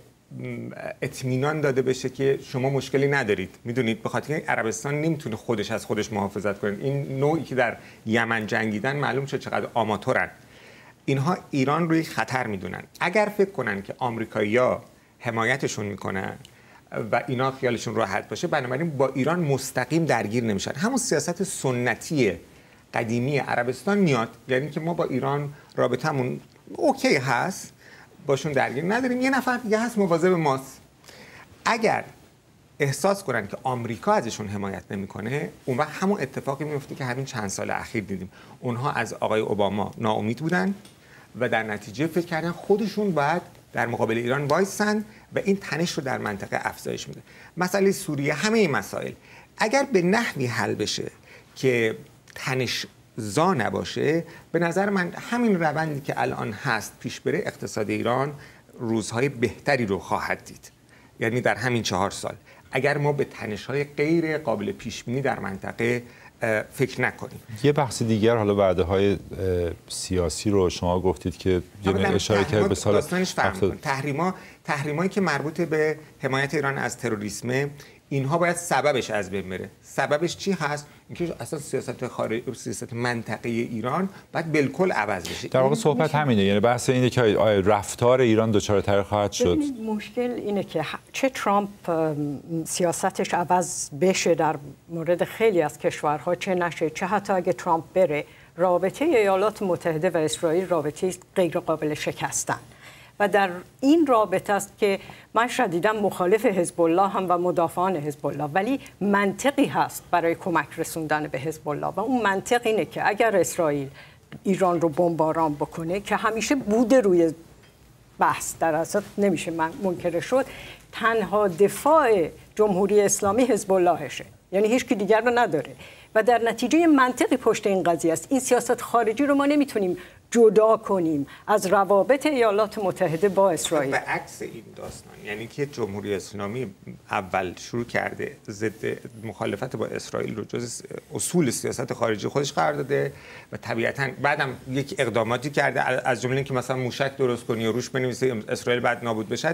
اطمینان داده بشه که شما مشکلی ندارید. میدونید به خاطر اینکه عربستان نمیتونه خودش از خودش محافظت کنه. این نوعی که در یمن جنگیدن معلوم شد چقدر آماتورن. اینها ایران روی خطر میدونن. اگر فکر کنن که آمریکایی‌ها حمایتشون میکنن و اینا خیالشون راحت باشه، بنابراین با ایران مستقیم درگیر نمیشن. همون سیاست سنتی قدیمی عربستان میاد، یعنی که ما با ایران رابطمون اوکی هست، باشون درگیر نداریم، یه نفر دیگه هست مواظب ماست. اگر احساس کنن که آمریکا ازشون حمایت نمیکنه، اون وقت همون اتفاقی میفته که همین چند سال اخیر دیدیم. اونها از آقای اوباما ناامید بودن و در نتیجه فکر کردن خودشون باید در مقابل ایران وایسن و این تنش رو در منطقه افزایش میده. مسئله سوریه، همه این مسائل اگر به نحوی حل بشه که تنش زا نباشه، به نظر من همین روندی که الان هست پیش بره، اقتصاد ایران روزهای بهتری رو خواهد دید. یعنی در همین چهار سال اگر ما به تنش‌های غیر قابل پیش بینی در منطقه فکر نکنیم. یه بحث دیگر، حالا وعده‌های سیاسی رو شما گفتید که یعنی اشاره کرد به سال تحریما تحریمایی که مربوط به حمایت ایران از تروریسم، اینها باید سببش از بین بره. سببش چی هست؟ اینکه اصلا سیاست خارجی، سیاست منطقه ایران باید بالکل عوض بشه. در واقع صحبت همینه، یعنی بحث اینه که آیا رفتار ایران دچار تغییر خواهد شد. مشکل اینه که چه ترامپ سیاستش عوض بشه در مورد خیلی از کشورها، چه نشه، چه حتی اگه ترامپ بره، رابطه ایالات متحده و اسرائیل رابطه غیر قابل شکستن. و در این رابطه است که من شدیداً مخالف حزب الله هم و مدافعان حزب الله، ولی منطقی هست برای کمک رسوندن به حزب الله و اون منطق اینه که اگر اسرائیل ایران رو بمباران بکنه، که همیشه بوده روی بحث، در اصل نمیشه منکر شد، تنها دفاع جمهوری اسلامی حزب اللهشه، یعنی هیچ کی دیگر رو نداره و در نتیجه منطقی پشت این قضیه است. این سیاست خارجی رو ما نمیتونیم جدا کنیم از روابط ایالات متحده با اسرائیل. به عکس این داستان، یعنی که جمهوری اسلامی اول شروع کرده ضد مخالفت با اسرائیل رو جز اصول سیاست خارجی خودش قرار داده و طبیعتاً بعدم یک اقداماتی کرده، از جمله اینکه مثلا موشک درست کنی و روش بنویسه اسرائیل بعد نابود بشه.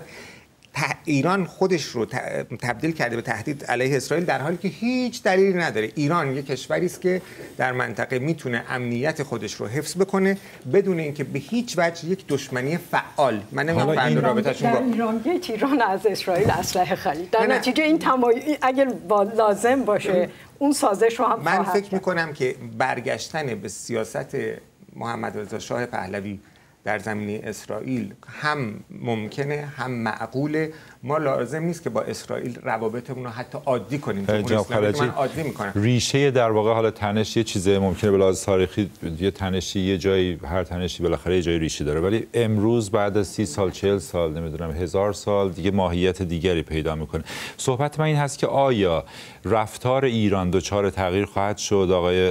ایران خودش رو تبدیل کرده به تهدید علیه اسرائیل، در حالی که هیچ دلیلی نداره. ایران یک کشوری است که در منطقه میتونه امنیت خودش رو حفظ بکنه بدون اینکه به هیچ وجه یک دشمنی فعال، من نمیدونم بند رابطه‌شون با ایران گیت ایران از اسرائیل اسلحه خرید، در نتیجه این تمایل اگر لازم باشه اون سازش رو هم من فکر میکنم که برگشتن به سیاست محمد رضا شاه پهلوی در زمینه اسرائیل هم ممکنه هم معقوله. ما لازم نیست که با اسرائیل روابطمون رو حتی عادی کنیم. جناب خلجی، عادی میکنن. ریشه در واقع حالا تنش یه چیزه، ممکنه به لحاظ تاریخی یه تنشی یه جایی، هر تنشی بالاخره یه جایی ریشه داره، ولی امروز بعد از سی سال، چهل سال، نمیدونم هزار سال دیگه ماهیت دیگری پیدا میکنه. صحبت من این هست که آیا رفتار ایران دچار تغییر خواهد شد؟ آقای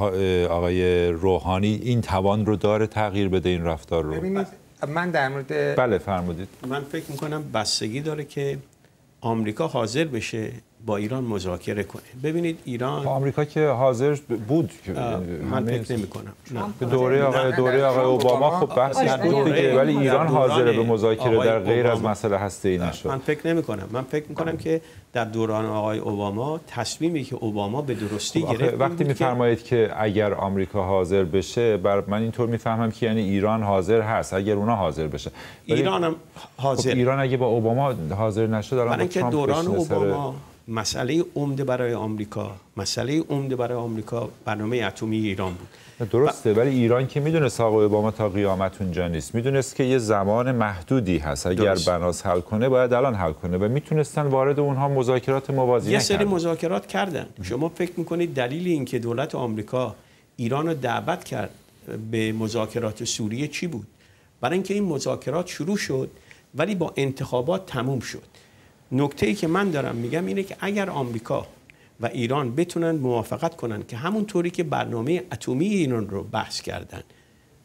آقای روحانی این توان رو داره تغییر بده این رفتار رو؟ ببینید من در مورد بله فرمودید. من فکر میکنم بستگی داره که آمریکا حاضر بشه با ایران مذاکره کنه. ببینید ایران، آمریکا که حاضر بود، من فکر نمی کنم. به دوره آقای دوره آقای اوباما خب بحث بود دیگه، ولی ایران حاضر به مذاکره در غیر از مسئله هسته‌ای نشد. من فکر نمی کنم. من فکر می کنم که در دوران آقای اوباما تصمیمی که اوباما به درستی گرفت، وقتی میفرمایید که اگر آمریکا حاضر بشه، بر من اینطور میفهمم که یعنی ایران حاضر هست اگر اونا حاضر بشه. ایران هم حاضر. خب ایران اگه با اوباما حاضر نشد، الان با ترامپ دوران اوباما مسئله عمده برای آمریکا، مسئله عمده برای آمریکا برنامه اتمی ایران بود. درسته، ولی ایران که میدونست آقای اوباما تا قیامت اونجا نیست، میدونست که یه زمان محدودی هست، اگر بناس حل کنه باید الان حل کنه و میتونستن وارد اونها مذاکرات موازی یه سری مذاکرات کردن. شما فکر میکنید دلیل این که دولت آمریکا ایران رو دعوت کرد به مذاکرات سوریه چی بود؟ برای اینکه این مذاکرات شروع شد ولی با انتخابات تموم شد. نکته‌ای که من دارم میگم اینه که اگر آمریکا و ایران بتونن موافقت کنن که همون طوری که برنامه اتمی ایران رو بحث کردن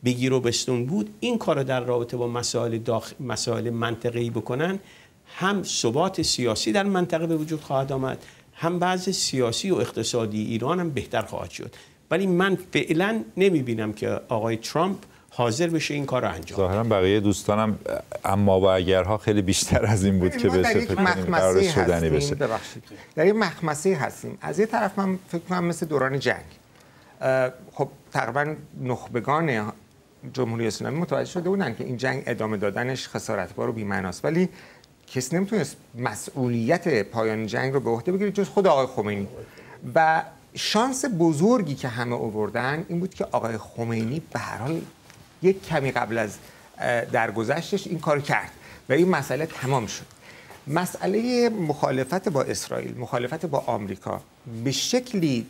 بگیر و بستون بود، این کار در رابطه با مسائل داخل مسائل منطقه‌ای بکنن، هم ثبات سیاسی در منطقه به وجود خواهد آمد، هم بعض سیاسی و اقتصادی ایران هم بهتر خواهد شد. ولی من فعلا نمیبینم که آقای ترامپ حاضر بشه این کار رو انجام. ظاهرا بقیه دوستانم اما و اگرها خیلی بیشتر از این بود که بشه فکر کنیم قرار شدنی بشه. ببخشید در یک مخمسه هستیم. از یه طرف من فکر کنم مثل دوران جنگ، خب تقریبا نخبگان جمهوری اسلامی متوجه شده بودن که این جنگ ادامه دادنش خسارتبار و بی‌معناست، ولی کسی نمیتونست مسئولیت پایان جنگ رو به عهده بگیره جز خود آقای خمینی. و شانس بزرگی که همه آوردن این بود که آقای خمینی به هر حال یک کمی قبل از درگذشتش این کار کرد و این مسئله تمام شد. مسئله مخالفت با اسرائیل، مخالفت با آمریکا به شکلی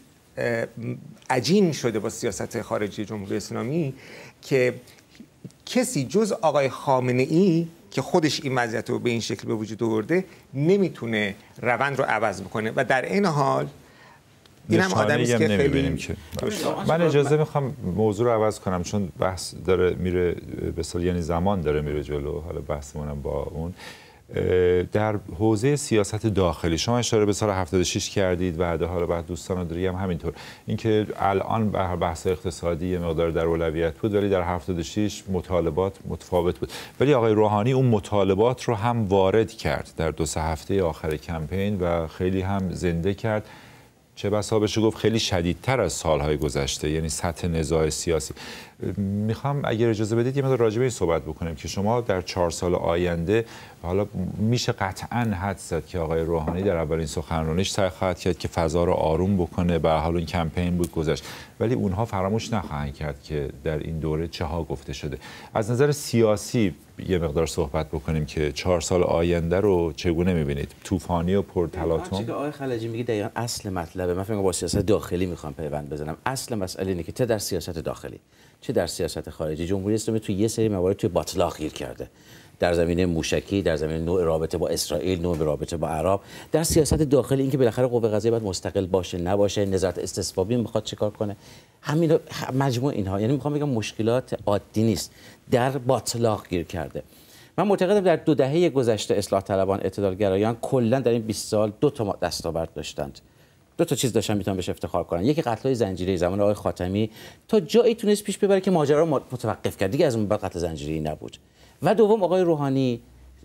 عجین شده با سیاست خارجی جمهوری اسلامی که کسی جز آقای خامنه ای که خودش این وضعیت رو به این شکل به وجود آورده نمیتونه روند رو عوض بکنه و در این حال این هم آدمی است که خیلی که من اجازه میخوام موضوع رو عوض کنم چون بحث داره میره به اصطلاح، یعنی زمان داره میره جلو، حالا بحثمونم با اون. در حوزه سیاست داخلی شما اشاره به سال هفتاد و شش کردید و حالا بعد دوستان دیگه هم همینطور، اینکه الان بحث اقتصادی یه مقدار در اولویت بود ولی در هفتاد و شش مطالبات متفاوت بود، ولی آقای روحانی اون مطالبات رو هم وارد کرد در دو سه هفته آخر کمپین و خیلی هم زنده کرد، چه بسا بشه گفت خیلی شدیدتر از سالهای گذشته، یعنی سطح نزاع سیاسی. میخوام اگر اجازه بدید یه مقدار راجع به این صحبت بکنیم که شما در چهار سال آینده، حالا میشه قطعاً حد زد که آقای روحانی در اولین سخنرانیش سعی خواهد کرد که فضا رو آروم بکنه، به هر حال این کمپین بود گذشت، ولی اونها فراموش نخواهند کرد که در این دوره چه ها گفته شده. از نظر سیاسی یه مقدار صحبت بکنیم که چهار سال آینده رو چگونه می‌بینید؟ طوفانی و پرتلاطم؟ چیزی که آقای خلجی میگه دقیقاً اصل مطلبه. من فکر می‌کنم با سیاست داخلی میخوام پیوند بزنم. اصل مسئله اینه که چه در سیاست داخلی چه در سیاست خارجی جمهوری اسلامی توی یه سری موارد توی باطلاق گیر کرده. در زمینه موشکی، در زمینه نوع رابطه با اسرائیل، نوع رابطه با عرب، در سیاست داخلی اینکه بالاخره قوه قضاییه باید مستقل باشه نباشه، نظارت استصوابی میخواد چیکار کنه، همین مجموع اینها، یعنی میخوام بگم مشکلات عادی نیست، در باطلاق گیر کرده. من معتقدم در دو دهه گذشته اصلاح طلبان، اعتدالگرایان کلا در این بیست سال دو تا دستاورد داشتند. دو تا چیز داشتن میتونن بهش افتخار کنن. یکی قتل‌های زنجیره‌ای زمان آقای خاتمی تا جایی تونست پیش ببره که ماجرا رو متوقف کرد، دیگه از اون بعد قتل زنجیره‌ای نبود. و دوم آقای روحانی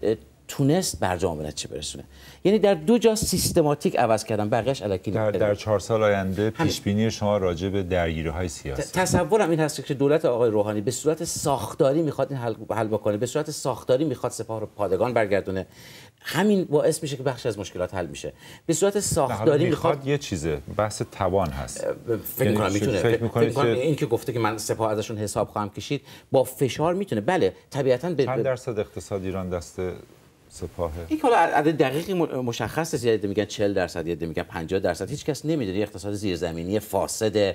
تونست برجام به چه برسونه، یعنی در دو جا سیستماتیک عوض کردن، بقیه‌اش الکی. در, در چهار سال آینده پیش بینی شما راجع به درگیری‌های سیاسی؟ تصورم این هست که دولت آقای روحانی به صورت ساختاری میخواد این حل, حل بکنه، به صورت ساختاری میخواد سپاه رو پادگان برگردونه، همین باعث میشه که بخشی از مشکلات حل میشه. به صورت ساختاری میخواد یه چیزه، بحث توان هست. فکر می‌کنم میتونه. فکر می‌کنم که این که گفته که من سپاه ازشون حساب خواهم کشید با فشار میتونه. بله طبیعتاً به چند درصد اقتصاد ایران دست سپاهه؟ این حالا عدد دقیقی مشخص است، یه میگن چهل درصد، یه میگن پنجاه درصد، هیچ کس نمیدونه، اقتصاد زیرزمینی فاسد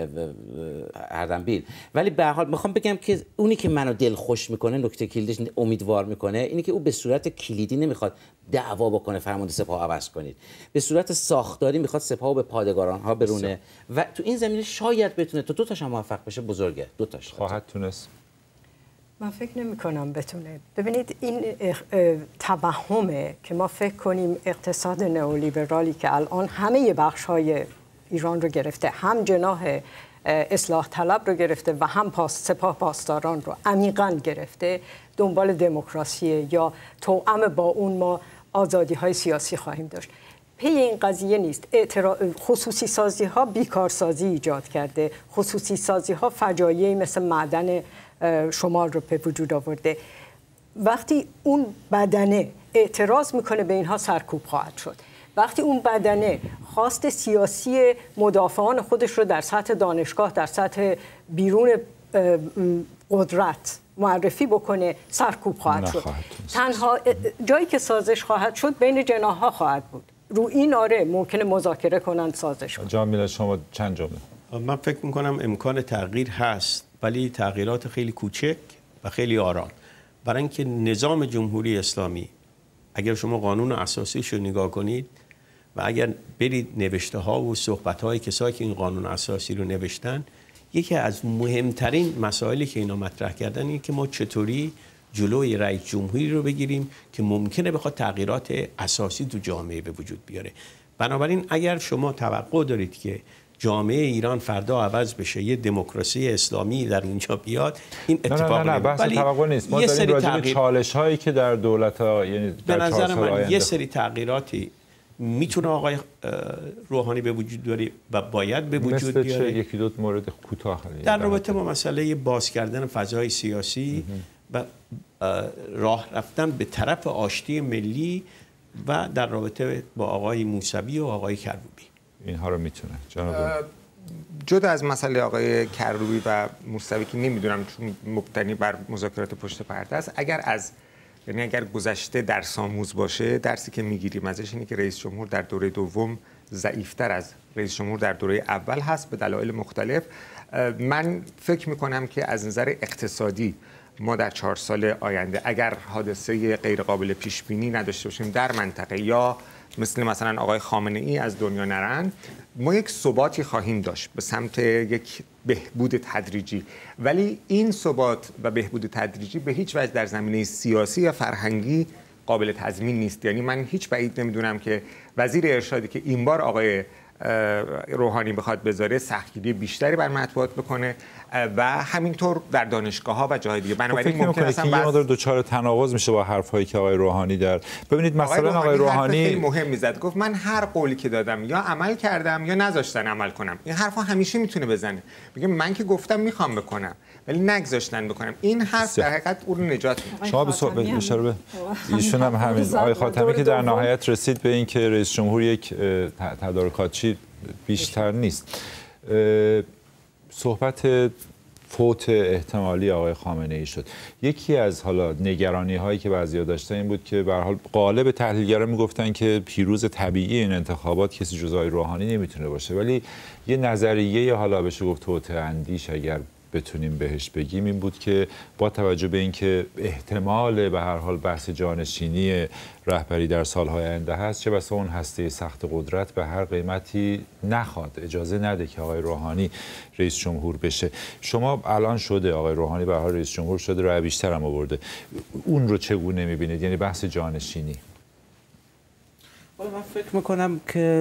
اردنبیل. ولی به هر حال میخوام بگم که اونی که منو دل خوش میکنه، نکته کلیدش امیدوار میکنه اینی که او به صورت کلیدی نمیخواد دعوا بکنه فرمانده سپاه عوض کنید، به صورت ساختاری میخواد سپاه به پادگاران ها برونه و تو این زمینه شاید بتونه تو دو تاش موفق بشه. بزرگه دو تاش خواهد تونست. من فکر نمی کنم بتونه. ببینید این توهمه که ما فکر کنیم اقتصاد نئولیبرالی که الان همه بخش‌های ایران رو گرفته، هم جناح اصلاح طلب رو گرفته و هم پاس سپاه پاسداران رو عمیقاً گرفته، دنبال دموکراسی یا توأم با اون ما آزادی‌های سیاسی خواهیم داشت. پی این قضیه نیست. خصوصی سازی ها بیکارسازی ایجاد کرده، خصوصی سازی ها فجایعی مثل معدن شمال رو به وجود آورده. وقتی اون بدنه اعتراض میکنه به اینها سرکوب خواهد شد. وقتی اون بدنه خواست سیاسی مدافعان خودش رو در سطح دانشگاه، در سطح بیرون قدرت معرفی بکنه سرکوب خواهد شد. تنها جایی که سازش خواهد شد بین جناح‌ها خواهد بود. رو این آره ممکنه مذاکره کنن، سازش کنن. جان میلاد شما چند جمله؟ من فکر میکنم امکان تغییر هست ولی تغییرات خیلی کوچک و خیلی آرام. برای اینکه نظام جمهوری اسلامی اگر شما قانون اساسیش رو نگاه کنید و اگر برید نوشته ها و صحبت های کسایی که این قانون اساسی رو نوشتن، یکی از مهمترین مسائلی که اینا مطرح کردن اینه که ما چطوری جلوی رئیس جمهوری رو بگیریم که ممکنه بخواد تغییرات اساسی تو جامعه به وجود بیاره. بنابراین اگر شما توقع دارید که جامعه ایران فردا عوض بشه، یه دموکراسی اسلامی در اونجا بیاد، این اتفاق نه نه نه بحث توقع نیست. ما داریم راجع به چالش‌هایی که در دولت‌ها یعنی به در نظر من آینده یه سری تغییراتی میتونه آقای روحانی به وجود بیاره و باید به وجود بیاره. مثل یکی دو مورد کوتاه در رابطه با مسئله باز کردن فضای سیاسی و راه رفتن به طرف آشتی ملی و در رابطه با آقای موسوی و آقای کروبی، اینها رو میتونه جناب جدا از مسئله آقای کروبی و موسوی که نمیدونم چون مبتنی بر مذاکرات پشت پرده است، اگر از یعنی اگر گذشته درس آموز باشه، درسی که میگیریم ازش اینه که رئیس جمهور در دوره دوم ضعیفتر از رئیس جمهور در دوره اول هست به دلایل مختلف. من فکر میکنم که از نظر اقتصادی ما در چهار سال آینده اگر حادثه غیرقابل پیش بینی نداشته باشیم در منطقه یا مثل مثلا آقای خامنه ای از دنیا نرن، ما یک ثباتی خواهیم داشت به سمت یک بهبود تدریجی، ولی این ثبات و بهبود تدریجی به هیچ وجه در زمینه سیاسی یا فرهنگی قابل تضمین نیست. یعنی من هیچ بعید نمیدونم که وزیر ارشادی که این بار آقای روحانی بخواد بذاره سختگیری بیشتری بر مطبوعات بکنه و همینطور در دانشگاه‌ها و جاهای دیگه. بنابراین ممکنه اصلا که بعض... یه مقدار دچار تناقض میشه با حرفایی که آقای روحانی در ببینید مثلا آقای روحانی خیلی مهم میزد، گفت من هر قولی که دادم یا عمل کردم یا نذاشتن عمل کنم. این حرفا همیشه میتونه بزنه، میگه من که گفتم میخوام بکنم ولی نگذاشتن بکنم. این حرف در حقیقت اون رو نجات میده. شما به صحبت اشاره به ایشون هم همین آقای خاتمی که در نهایت رسید به این که رئیس جمهور یک تدارکاتچی بیشتر نیست. صحبت فوت احتمالی آقای خامنه ای شد. یکی از حالا نگرانی هایی که بعضیا داشتن این بود که به هر حال غالب تحلیلگران میگفتن که پیروز طبیعی این انتخابات کسی جز آقای روحانی نمیتونه باشه، ولی یه نظریه حالا بشه گفت توطئه اندیش اگر بتونیم بهش بگیم این بود که با توجه به اینکه احتمال به هر حال بحث جانشینی رهبری در سالهای آینده هست، چه بسا اون هسته سخت قدرت به هر قیمتی نخواد اجازه نده که آقای روحانی رئیس جمهور بشه. شما الان شده آقای روحانی به هر حال رئیس جمهور شده، رأی بیشتر هم آورده، اون رو چگونه می‌بینید؟ یعنی بحث جانشینی. من فکر میکنم که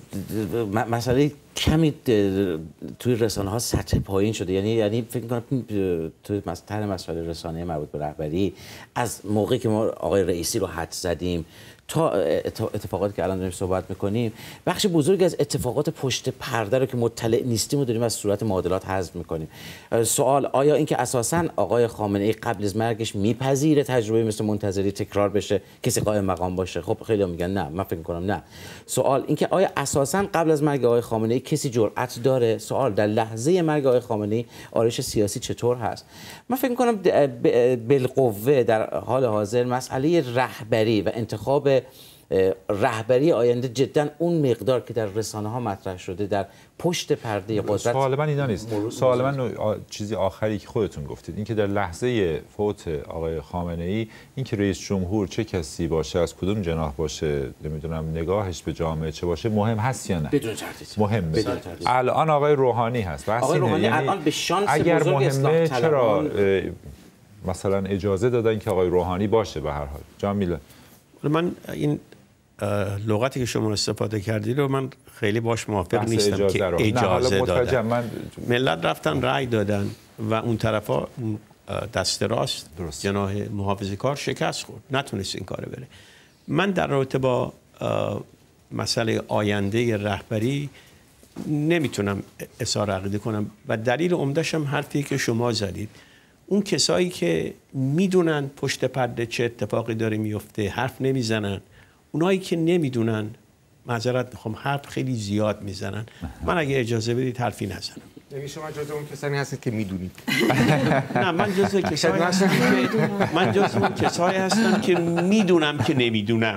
مسئله کمی توی رسانه ها سطح پایین شده. یعنی یعنی فکر میکنم توی طرح مسئله رسانه مربوط به رهبری از موقعی که ما آقای رئیسی رو حد زدیم تا اتفاقاتی که الان داریم صحبت میکنیم، بخش بزرگی از اتفاقات پشت پرده رو که مطلع نیستیم و داریم از صورت معادلات حذف میکنیم. سوال آیا اینکه اساساً آقای خامنه ای قبل از مرگش میپذیره تجربه مثل منتظری تکرار بشه، کسی قائم مقام باشه؟ خب خیلی میگن نه، من فکر میکنم نه. سوال اینکه آیا اساساً قبل از مرگ آقای خامنه ای کسی جرأت داره؟ سوال در لحظه مرگ آقای خامنه ای آرایش سیاسی چطور هست؟ من فکر میکنم بالقوه در حال حاضر مسئله رهبری و انتخاب رهبری آینده جدا اون مقدار که در رسانه ها مطرح شده در پشت پرده قدرت. سوال من اینا نیست. سوال من چیزی آخری که خودتون گفتید، این که در لحظه فوت آقای خامنه ای این که رئیس جمهور چه کسی باشه، از کدوم جناح باشه، نمیدونم نگاهش به جامعه چه باشه، مهم هست یا نه؟ بدون تردید. مهمه. الان آقای روحانی هست. آقای روحانی یعنی الان به شانس اگر بزرگ مهمه چرا مثلا اجازه دادن که آقای روحانی باشه به هر حال؟ جان میلان. من این لغتی که شما استفاده کردید رو من خیلی باش موافق نیستم اجازه که رو. اجازه دادن. من... ملت رفتن رأی دادن و اون طرفا دست راست جناح محافظه کار شکست خورد، نتونست این کارو بره. من در رابطه با مسئله آینده رهبری نمیتونم اظهار عقیده کنم و دلیل عمده‌ش هم حرفی که شما زدید. اون کسایی که میدونن پشت پرده چه اتفاقی داره میفته حرف نمیزنن، اونایی که نمیدونن معذرت میخوام حرف خیلی زیاد میزنن. من اگه اجازه بدید حرفی نزنم. یعنی شما جزو اون کسانی هستید که میدونید؟ نه، من جزو کسایی هستم که من جزو اون کسایی هستم که میدونم که نمیدونم.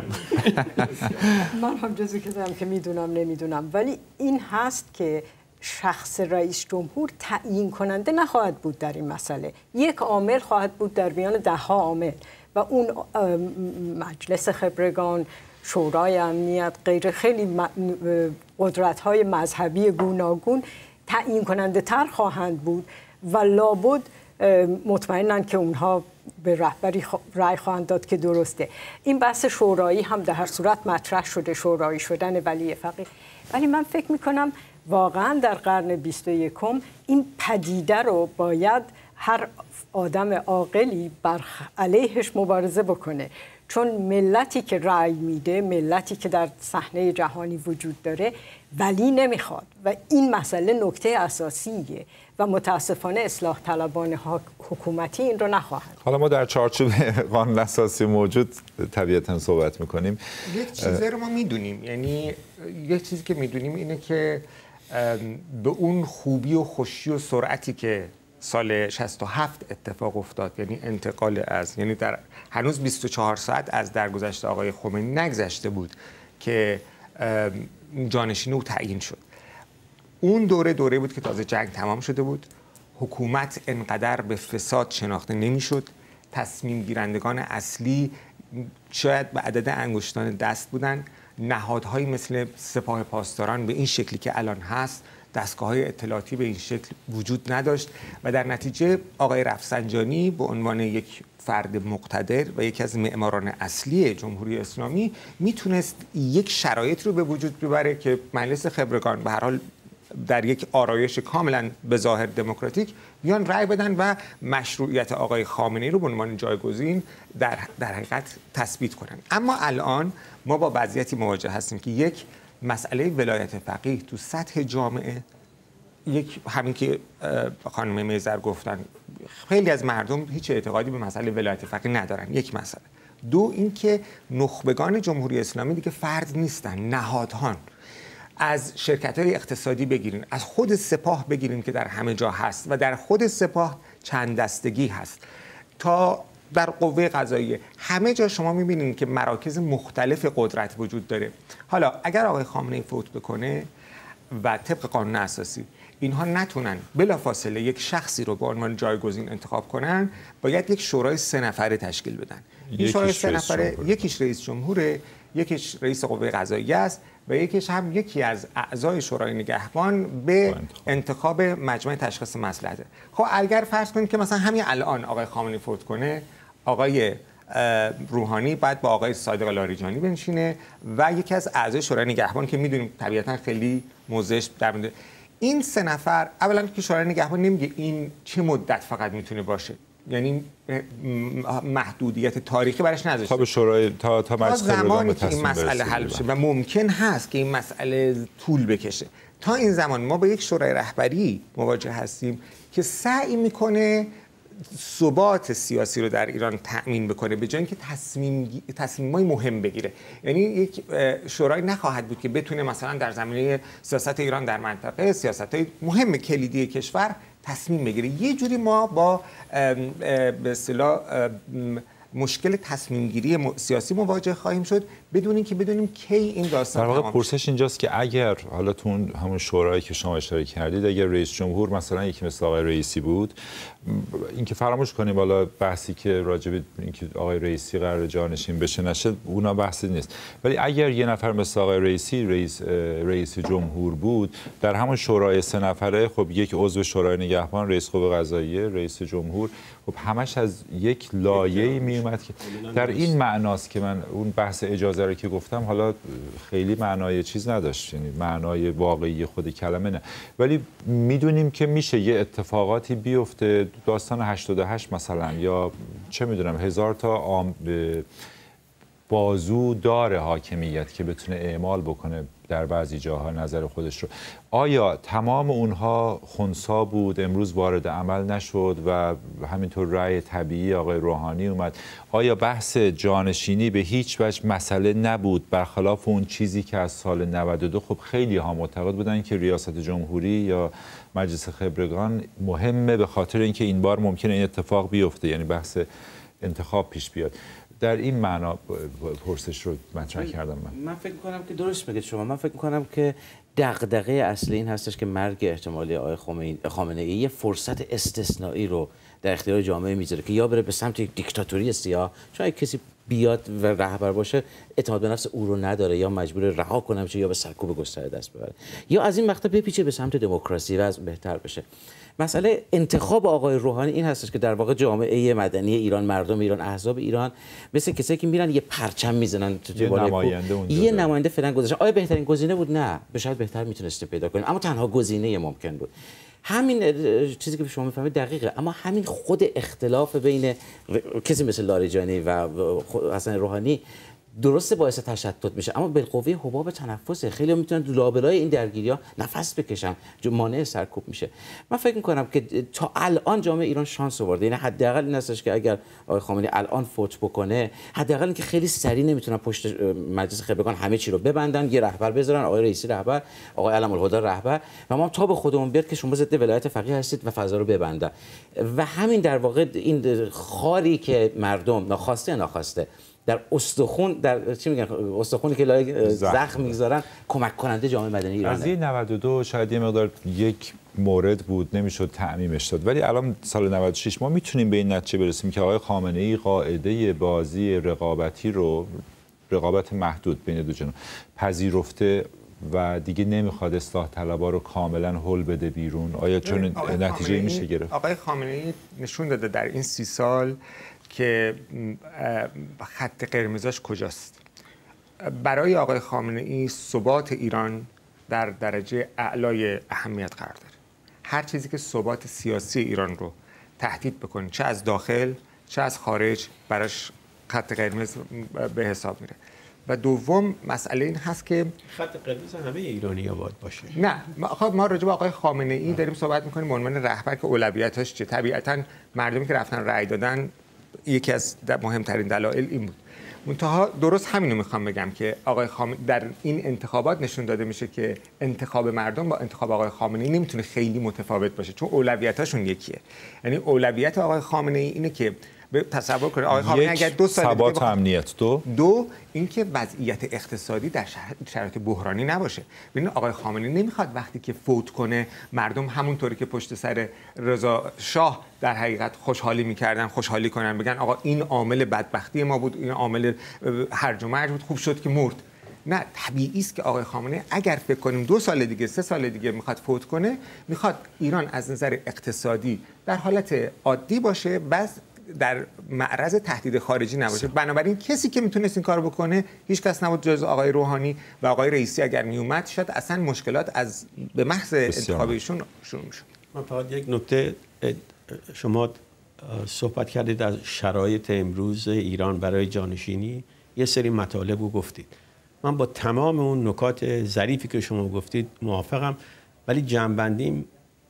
من هم جزو کسایی هستم که میدونم نمیدونم، ولی این هست که شخص رئیس جمهور تعیین کننده نخواهد بود در این مسئله. یک عامل خواهد بود در میان ده ها عامل و اون مجلس خبرگان، شورای امنیت، غیر خیلی قدرت‌های مذهبی گوناگون تعیین کننده تر خواهند بود و لابد مطمئنن که اونها به رهبری رأی خواهند داد که درسته. این بحث شورایی هم در هر صورت مطرح شده، شورایی شدن ولی فقیه، ولی من فکر میکنم واقعا در قرن بیست و یکم این پدیده رو باید هر آدم عاقلی بر علیهش مبارزه بکنه، چون ملتی که رأی میده، ملتی که در صحنه جهانی وجود داره ولی نمیخواد و این مسئله نکته اساسیه و متاسفانه اصلاح طلبان حکومتی این رو نخواهند. حالا ما در چارچوب قانون اساسی موجود طبیعتاً صحبت میکنیم. یک چیزی رو ما میدونیم، یعنی یک چیزی که میدونیم اینه که به اون خوبی و خوشی و سرعتی که سال شصت و هفت اتفاق افتاد، یعنی انتقال از، یعنی در هنوز بیست و چهار ساعت از درگذشت آقای خمینی نگذشته بود که جانشین او تعیین شد. اون دوره دوره بود که تازه جنگ تمام شده بود، حکومت انقدر به فساد شناخته نمیشد، تصمیم گیرندگان اصلی شاید به عدد انگشتان دست بودن، نهادهایی مثل سپاه پاسداران به این شکلی که الان هست، دستگاه‌های اطلاعاتی به این شکل وجود نداشت و در نتیجه آقای رفسنجانی به عنوان یک فرد مقتدر و یکی از معماران اصلی جمهوری اسلامی میتونست یک شرایط رو به وجود ببره که مجلس خبرگان به هر حال در یک آرایش کاملا به ظاهر دموکراتیک بیان رأی بدن و مشروعیت آقای خامنه‌ای رو به عنوان جایگزین در در حقیقت تثبیت کنن. اما الان ما با وضعیتی مواجه هستیم که یک مسئله ولایت فقیه تو سطح جامعه، یک همین که خانم میزر گفتن خیلی از مردم هیچ اعتقادی به مسئله ولایت فقیه ندارن، یک مسئله. دو اینکه نخبگان جمهوری اسلامی دیگه فرد نیستن، نهادهان. از شرکت‌های اقتصادی بگیرین، از خود سپاه بگیرین که در همه جا هست و در خود سپاه چند دستگی هست، تا در قوه قضاییه، همه جا شما می‌بینید که مراکز مختلف قدرت وجود داره. حالا اگر آقای خامنه‌ای فوت بکنه و طبق قانون اساسی اینها نتونن بلافاصله یک شخصی رو به عنوان جایگزین انتخاب کنن، باید یک شورای سه نفره تشکیل بدن. این شورای سه نفره یکیش رئیس جمهوره، یکیش رئیس قوه قضاییه است و یکیش هم یکی از اعضای شورای نگهبان به انتخاب مجمع تشخیص مصلحته. خب اگر فرض کنید که مثلا همین الان آقای خامنه‌ای فوت کنه، آقای روحانی بعد با آقای صادق لاریجانی بنشینه و یکی از اعضای شورای نگهبان که میدونیم طبیعتا خیلی موضعش در مورد این سه نفر، اولا که شورای نگهبان نمیگه این چه مدت فقط میتونه باشه، یعنی محدودیت تاریخی براش نذاشته تا به شورای تا تا تا زمانی که این مسئله حل بشه و ممکن هست که این مسئله طول بکشه، تا این زمان ما با یک شورای رهبری مواجه هستیم که سعی میکنه ثبات سیاسی رو در ایران تأمین بکنه به جای اینکه تصمیم تصمیمای مهم بگیره. یعنی یک شورای نخواهد بود که بتونه مثلا در زمینه سیاست ایران در منطقه، سیاست‌های مهم کلیدی کشور تصمیم بگیره. یه جوری ما با به اصطلاح مشکل تصمیم گیری سیاسی مواجه خواهیم شد بدون اینکه بدونیم کی این داستان در واقع پرسش اینجاست که اگر حالا تو همون شورایی که شما اشاره کردید، اگر رئیس جمهور مثلا یکی مثل آقای رئیسی بود، اینکه فراموش کنیم حالا بحثی که راجع به اینکه آقای رئیسی قرار جانشین بشه نشه اونا بحثی نیست، ولی اگر یه نفر مثل آقای رئیسی رئیس رئیس جمهور بود، در همون شورای سه نفره خب یک عضو شورای نگهبان، رئیس قوه قضاییه، رئیس جمهور، خب همش از یک لایه‌ای میومد که در این معناست که من اون بحث اجازه رو که گفتم حالا خیلی معنای چیز نداشت، یعنی معنای واقعی خود کلمه نه، ولی میدونیم که میشه یه اتفاقاتی بیفته، داستان هشتاد و هشت مثلا یا چه میدونم هزار تا آم بازو داره حاکمیت که بتونه اعمال بکنه در بعضی جاها نظر خودش رو. آیا تمام اونها خنثی بود امروز وارد عمل نشد و همینطور رأی طبیعی آقای روحانی اومد؟ آیا بحث جانشینی به هیچ وجه مسئله نبود برخلاف اون چیزی که از سال نود و دو خب خیلی ها معتقد بودن که ریاست جمهوری یا مجلس خبرگان مهمه به خاطر اینکه این بار ممکنه این اتفاق بیفته، یعنی بحث انتخاب پیش بیاد. در این معنا پرسش رو مطرح کردم. من من فکر می‌کنم که درست میگید شما. من فکر می‌کنم که دغدغه اصلی این هستش که مرگ احتمالی آقای خامنه ای یه فرصت استثنایی رو در اختیار جامعه میذاره که یا بره به سمت یک دیکتاتوری سیاه، چون اگه کسی بیاد و رهبر باشه اعتماد به نفس او رو نداره، یا مجبور رها کنه بشه یا به سرکوب گسترده دست ببره، یا از این مقطع بپیچه به سمت دموکراسی و از بهتر بشه. مسئله انتخاب آقای روحانی این هستش که در واقع جامعه مدنی ایران، مردم ایران، احزاب ایران مثل کسایی که میرن یه پرچم میزنن تو بالای کوه، یه نماینده فعلا گذاشتن. آیا بهترین گزینه بود؟ نه، به شاید بهتر میتونسته پیدا کنیم، اما تنها گزینه ممکن بود. همین چیزی که شما میفهمید دقیقه، اما همین خود اختلاف بین کسی مثل لاریجانی و حسن روحانی درسته باعث تشتت میشه، اما بالقوه حباب تنفسه. خیلی میتونن لابلای این درگیری‌ها نفس بکشن، مانع سرکوب میشه. من فکر میکنم که تا الان جامعه ایران شانس آورده، یعنی حداقل این هستش که اگر آقای خامنه‌ای الان فوت بکنه، حداقل اینکه خیلی سریع نمیتونن پشت مجلس خبرگان همه چی رو ببندن، یه رهبر بذارن، آقای رئیسی رهبر، آقای علم الهدی رهبر، و ما تا به خودمون بیاد که شما ضد ولایت فقیه هستید و فضا رو ببندن. و همین در واقع این خاری که مردم ناخواسته ناخواسته در استخون، در چی میگن، استخونی که لای زخم میگذارن، کمک کننده جامعه مدنی ایرانه. قضیه نود و دو شاید یه مقدار یک مورد بود، نمیشد تعمیمش داد، ولی الان سال نود و شش ما میتونیم به این نتیجه برسیم که آقای خامنه ای قاعده بازی رقابتی رو، رقابت محدود بین دو جناح پذیرفته و دیگه نمیخواد اصلاح طلبا رو کاملا هول بده بیرون. آیا چون نتیجه میشه گرفت؟ آقای خامنه ای نشون داده در این سی سال که خط قرمزاش کجاست. برای آقای خامنه ای ثبات ایران در درجه اعلای اهمیت قرار داره. هر چیزی که ثبات سیاسی ایران رو تهدید بکنه، چه از داخل چه از خارج، براش خط قرمز به حساب میره. و دوم مسئله این هست که خط قرمز همه ایرانی‌ها باید باشه. نه، خب ما راجع به آقای خامنه ای داریم صحبت می‌کنیم به عنوان رهبر که اولویتاش چه. طبیعتاً مردمی که رفتن رأی دادن، یکی از مهمترین دلایل این بود. منتها درست همینو میخوام بگم که آقای خامنه در این انتخابات نشون داده میشه که انتخاب مردم با انتخاب آقای خامنه ای نمیتونه خیلی متفاوت باشه، چون اولویتاشون یکیه. یعنی اولویت آقای خامنه ای اینه که تصور کنید آقای خامنه‌ای اگر دو سال ثبات امنیت، دو دو اینکه وضعیت اقتصادی در شرایط بحرانی نباشه. ببینید آقای خامنه‌ای نمیخواد وقتی که فوت کنه مردم همونطوری که پشت سر رضا شاه در حقیقت خوشحالی میکردن خوشحالی کنن، بگن آقا این عامل بدبختی ما بود، این عامل هرج و مرج بود، خوب شد که مرد. نه، طبیعی است که آقای خامنه‌ای اگر فکر کنیم دو سال دیگه، سه سال دیگه میخواد فوت کنه، میخواد ایران از نظر اقتصادی در حالت عادی باشه، بس در معرض تهدید خارجی نباشه. بنابراین کسی که میتونست این کارو بکنه هیچ کس نبود جز آقای روحانی و آقای رئیسی. اگر میومد شاید اصلا مشکلات از به محض انتخاب ایشون شروع میشد. من فقط یک نکته، شما صحبت کردید از شرایط امروز ایران برای جانشینی، یه سری مطالب رو گفتید. من با تمام اون نکات ظریفی که شما گفتید موافقم، ولی جنبندیم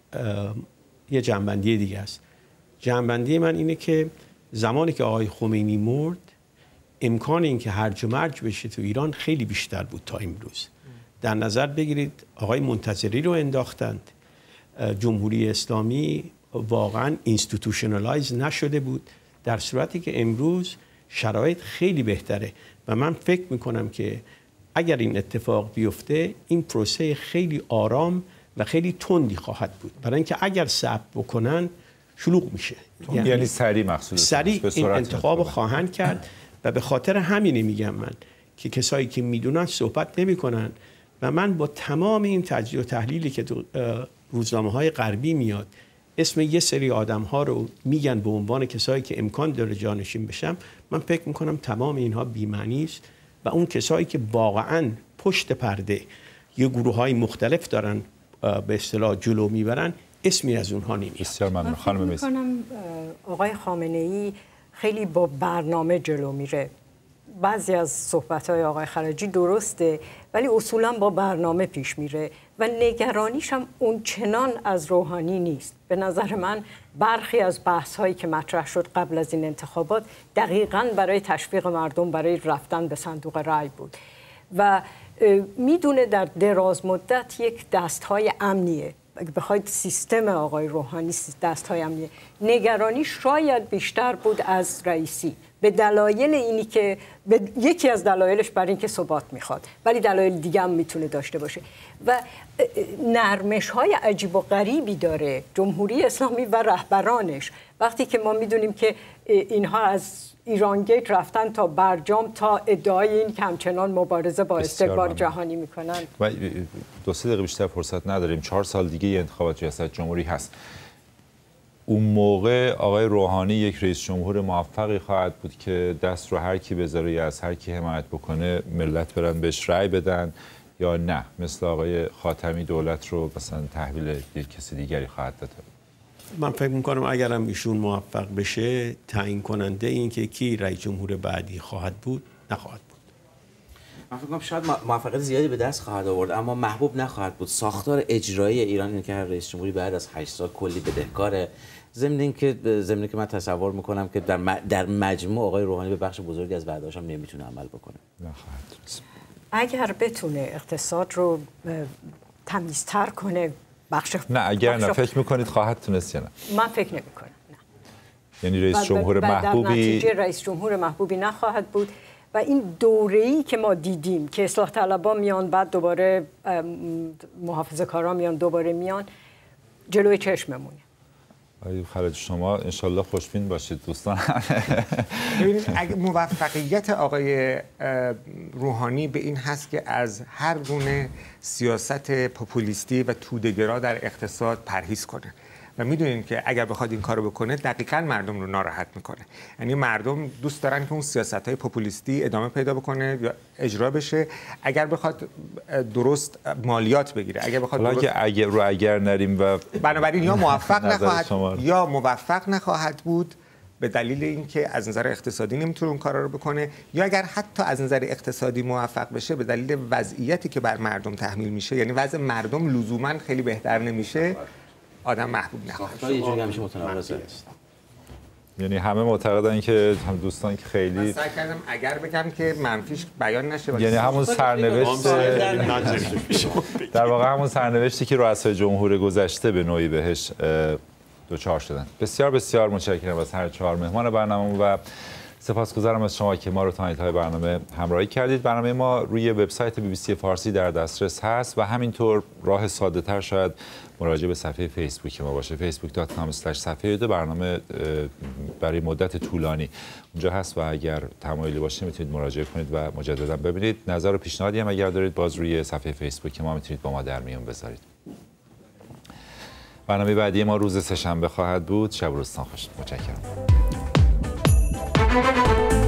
یه جنبندی دیگه است. جنبندی من اینه که زمانی که آقای خمینی مرد، امکان این که هرج و مرج بشه تو ایران خیلی بیشتر بود تا امروز. در نظر بگیرید آقای منتظری رو انداختند، جمهوری اسلامی واقعا اینستیتوشنالایز نشده بود، در صورتی که امروز شرایط خیلی بهتره و من فکر میکنم که اگر این اتفاق بیفته این پروسه خیلی آرام و خیلی تندی خواهد بود، برای اینکه اگر صبر بکنن شلوغ میشه. یعنی, یعنی سریع مقصود سریع این انتخاب خواهند کرد و به خاطر همینه میگم من که کسایی که میدونن صحبت نمیکنن و من با تمام این تجزیه و تحلیلی که روزنامه‌های غربی میاد اسم یه سری آدم‌ها رو میگن به عنوان کسایی که امکان داره جانشین بشن، من فکر میکنم تمام اینها بی‌معنی است و اون کسایی که واقعاً پشت پرده یه گروه‌های مختلف دارن به اصطلاح جلو میبرن اسمی از اونها نمیاد. بسیار ممنون خانم میز. آقای خامنه‌ای خیلی با برنامه جلو میره. بعضی از صحبت‌های آقای خرجی درسته ولی اصولاً با برنامه پیش میره و نگرانیش هم اون چنان از روحانی نیست. به نظر من برخی از بحث‌هایی که مطرح شد قبل از این انتخابات دقیقاً برای تشویق مردم برای رفتن به صندوق رای بود و میدونه در دراز مدت یک دست‌های امنیه. اگه بخواید سیستم آقای روحانی دست‌های امنیه نگرانی شاید بیشتر بود از رئیسی، به دلایل اینی که به یکی از دلایلش برای اینکه ثبات میخواد، ولی دلایل دیگه هم میتونه داشته باشه و نرمش های عجیب و غریبی داره جمهوری اسلامی و رهبرانش. وقتی که ما میدونیم که اینها از ایران گیت رفتن تا برجام تا ادعای این که همچنان مبارزه با استکبار جهانی میکنن. و دو سه دقیقه بیشتر فرصت نداریم. چهار سال دیگه یه انتخابات ریاست جمهوری هست. اون موقع آقای روحانی یک رئیس جمهور موفقی خواهد بود که دست رو هر کی بذاره یا از هر کی حمایت بکنه ملت برن بهش رأی بدن، یا نه مثل آقای خاتمی دولت رو مثلا تحویل یک کسی دیگری خواهد داد؟ من فکر میکنم اگرم ایشون موفق بشه تعیین کننده این که کی رئیس جمهور بعدی خواهد بود نخواهد بود. من فکر کنم شاید موفقیت زیادی به دست خواهد آورد اما محبوب نخواهد بود. ساختار اجرایی ایران اینه که هر رئیس جمهوری بعد از هشت سال کلی بدهکاره. ضمن اینکه ضمن که من تصور میکنم که در در مجموع آقای روحانی به بخش بزرگی از وعده‌هاش هم نمیتونه عمل بکنه. نخواهد. اگر بتونه اقتصاد رو تمیزتر کنه بخش نه اگر نه فکر میکنید خواهد تونست یا نه؟ من فکر نمیکنم نه. یعنی رئیس جمهور محبوبی در نتیجه رئیس جمهور محبوبی نخواهد بود و این دوره‌ای که ما دیدیم که اصلاح طلبا میان بعد دوباره محافظه‌کارا میان دوباره میان جلوی چشممونه. آقای خالد شما انشالله خوشبین باشید دوستان. ببینید اگه موفقیت آقای روحانی به این هست که از هر گونه سیاست پوپولیستی و توده‌گرا در اقتصاد پرهیز کنه و میدونیم که اگر بخواد این کارو بکنه دقیقاً مردم رو ناراحت میکنه. یعنی مردم دوست دارن که اون سیاست‌های پوپولیستی ادامه پیدا بکنه یا اجرا بشه. اگر بخواد درست مالیات بگیره، اگر بخواد درست... که اگر رو اگر نریم و بنابراین یا موفق نخواهد یا موفق نخواهد بود به دلیل اینکه از نظر اقتصادی نمیتونه اون کارا رو بکنه، یا اگر حتی از نظر اقتصادی موفق بشه به دلیل وضعیتی که بر مردم تحمیل میشه، یعنی وضع مردم لزوما خیلی بهتر نمیشه، آدم محبوب نخواهد. یه جوری همیشه متناقضه. یعنی همه معتقدن که هم دوستان که خیلی سعی کردم اگر بگم که منفیش بیان نشه، یعنی همون سرنوشت در واقع همون سرنوشتی که رؤسای جمهور گذشته به نوعی بهش دوچار شدن. بسیار بسیار متشکرم از هر چهار مهمان برنامه و سپاسگزارم از شما که ما رو تا انتهای برنامه همراهی کردید. برنامه ما روی وبسایت بی بی سی فارسی در دسترس هست و همینطور راه ساده تر شاید مراجعه به صفحه فیسبوک ما باشه، فیسبوک دات کام اسلش صفحه دو. برنامه برای مدت طولانی اونجا هست و اگر تمایلی باشه میتونید مراجعه کنید و مجددا ببینید. نظر و پیشنهادی هم اگر دارید باز روی صفحه فیسبوک ما میتونید با ما در میون بذارید. برنامه بعدی ما روز سه‌شنبه خواهد بود. شب و روزتان خوش. متشکرم.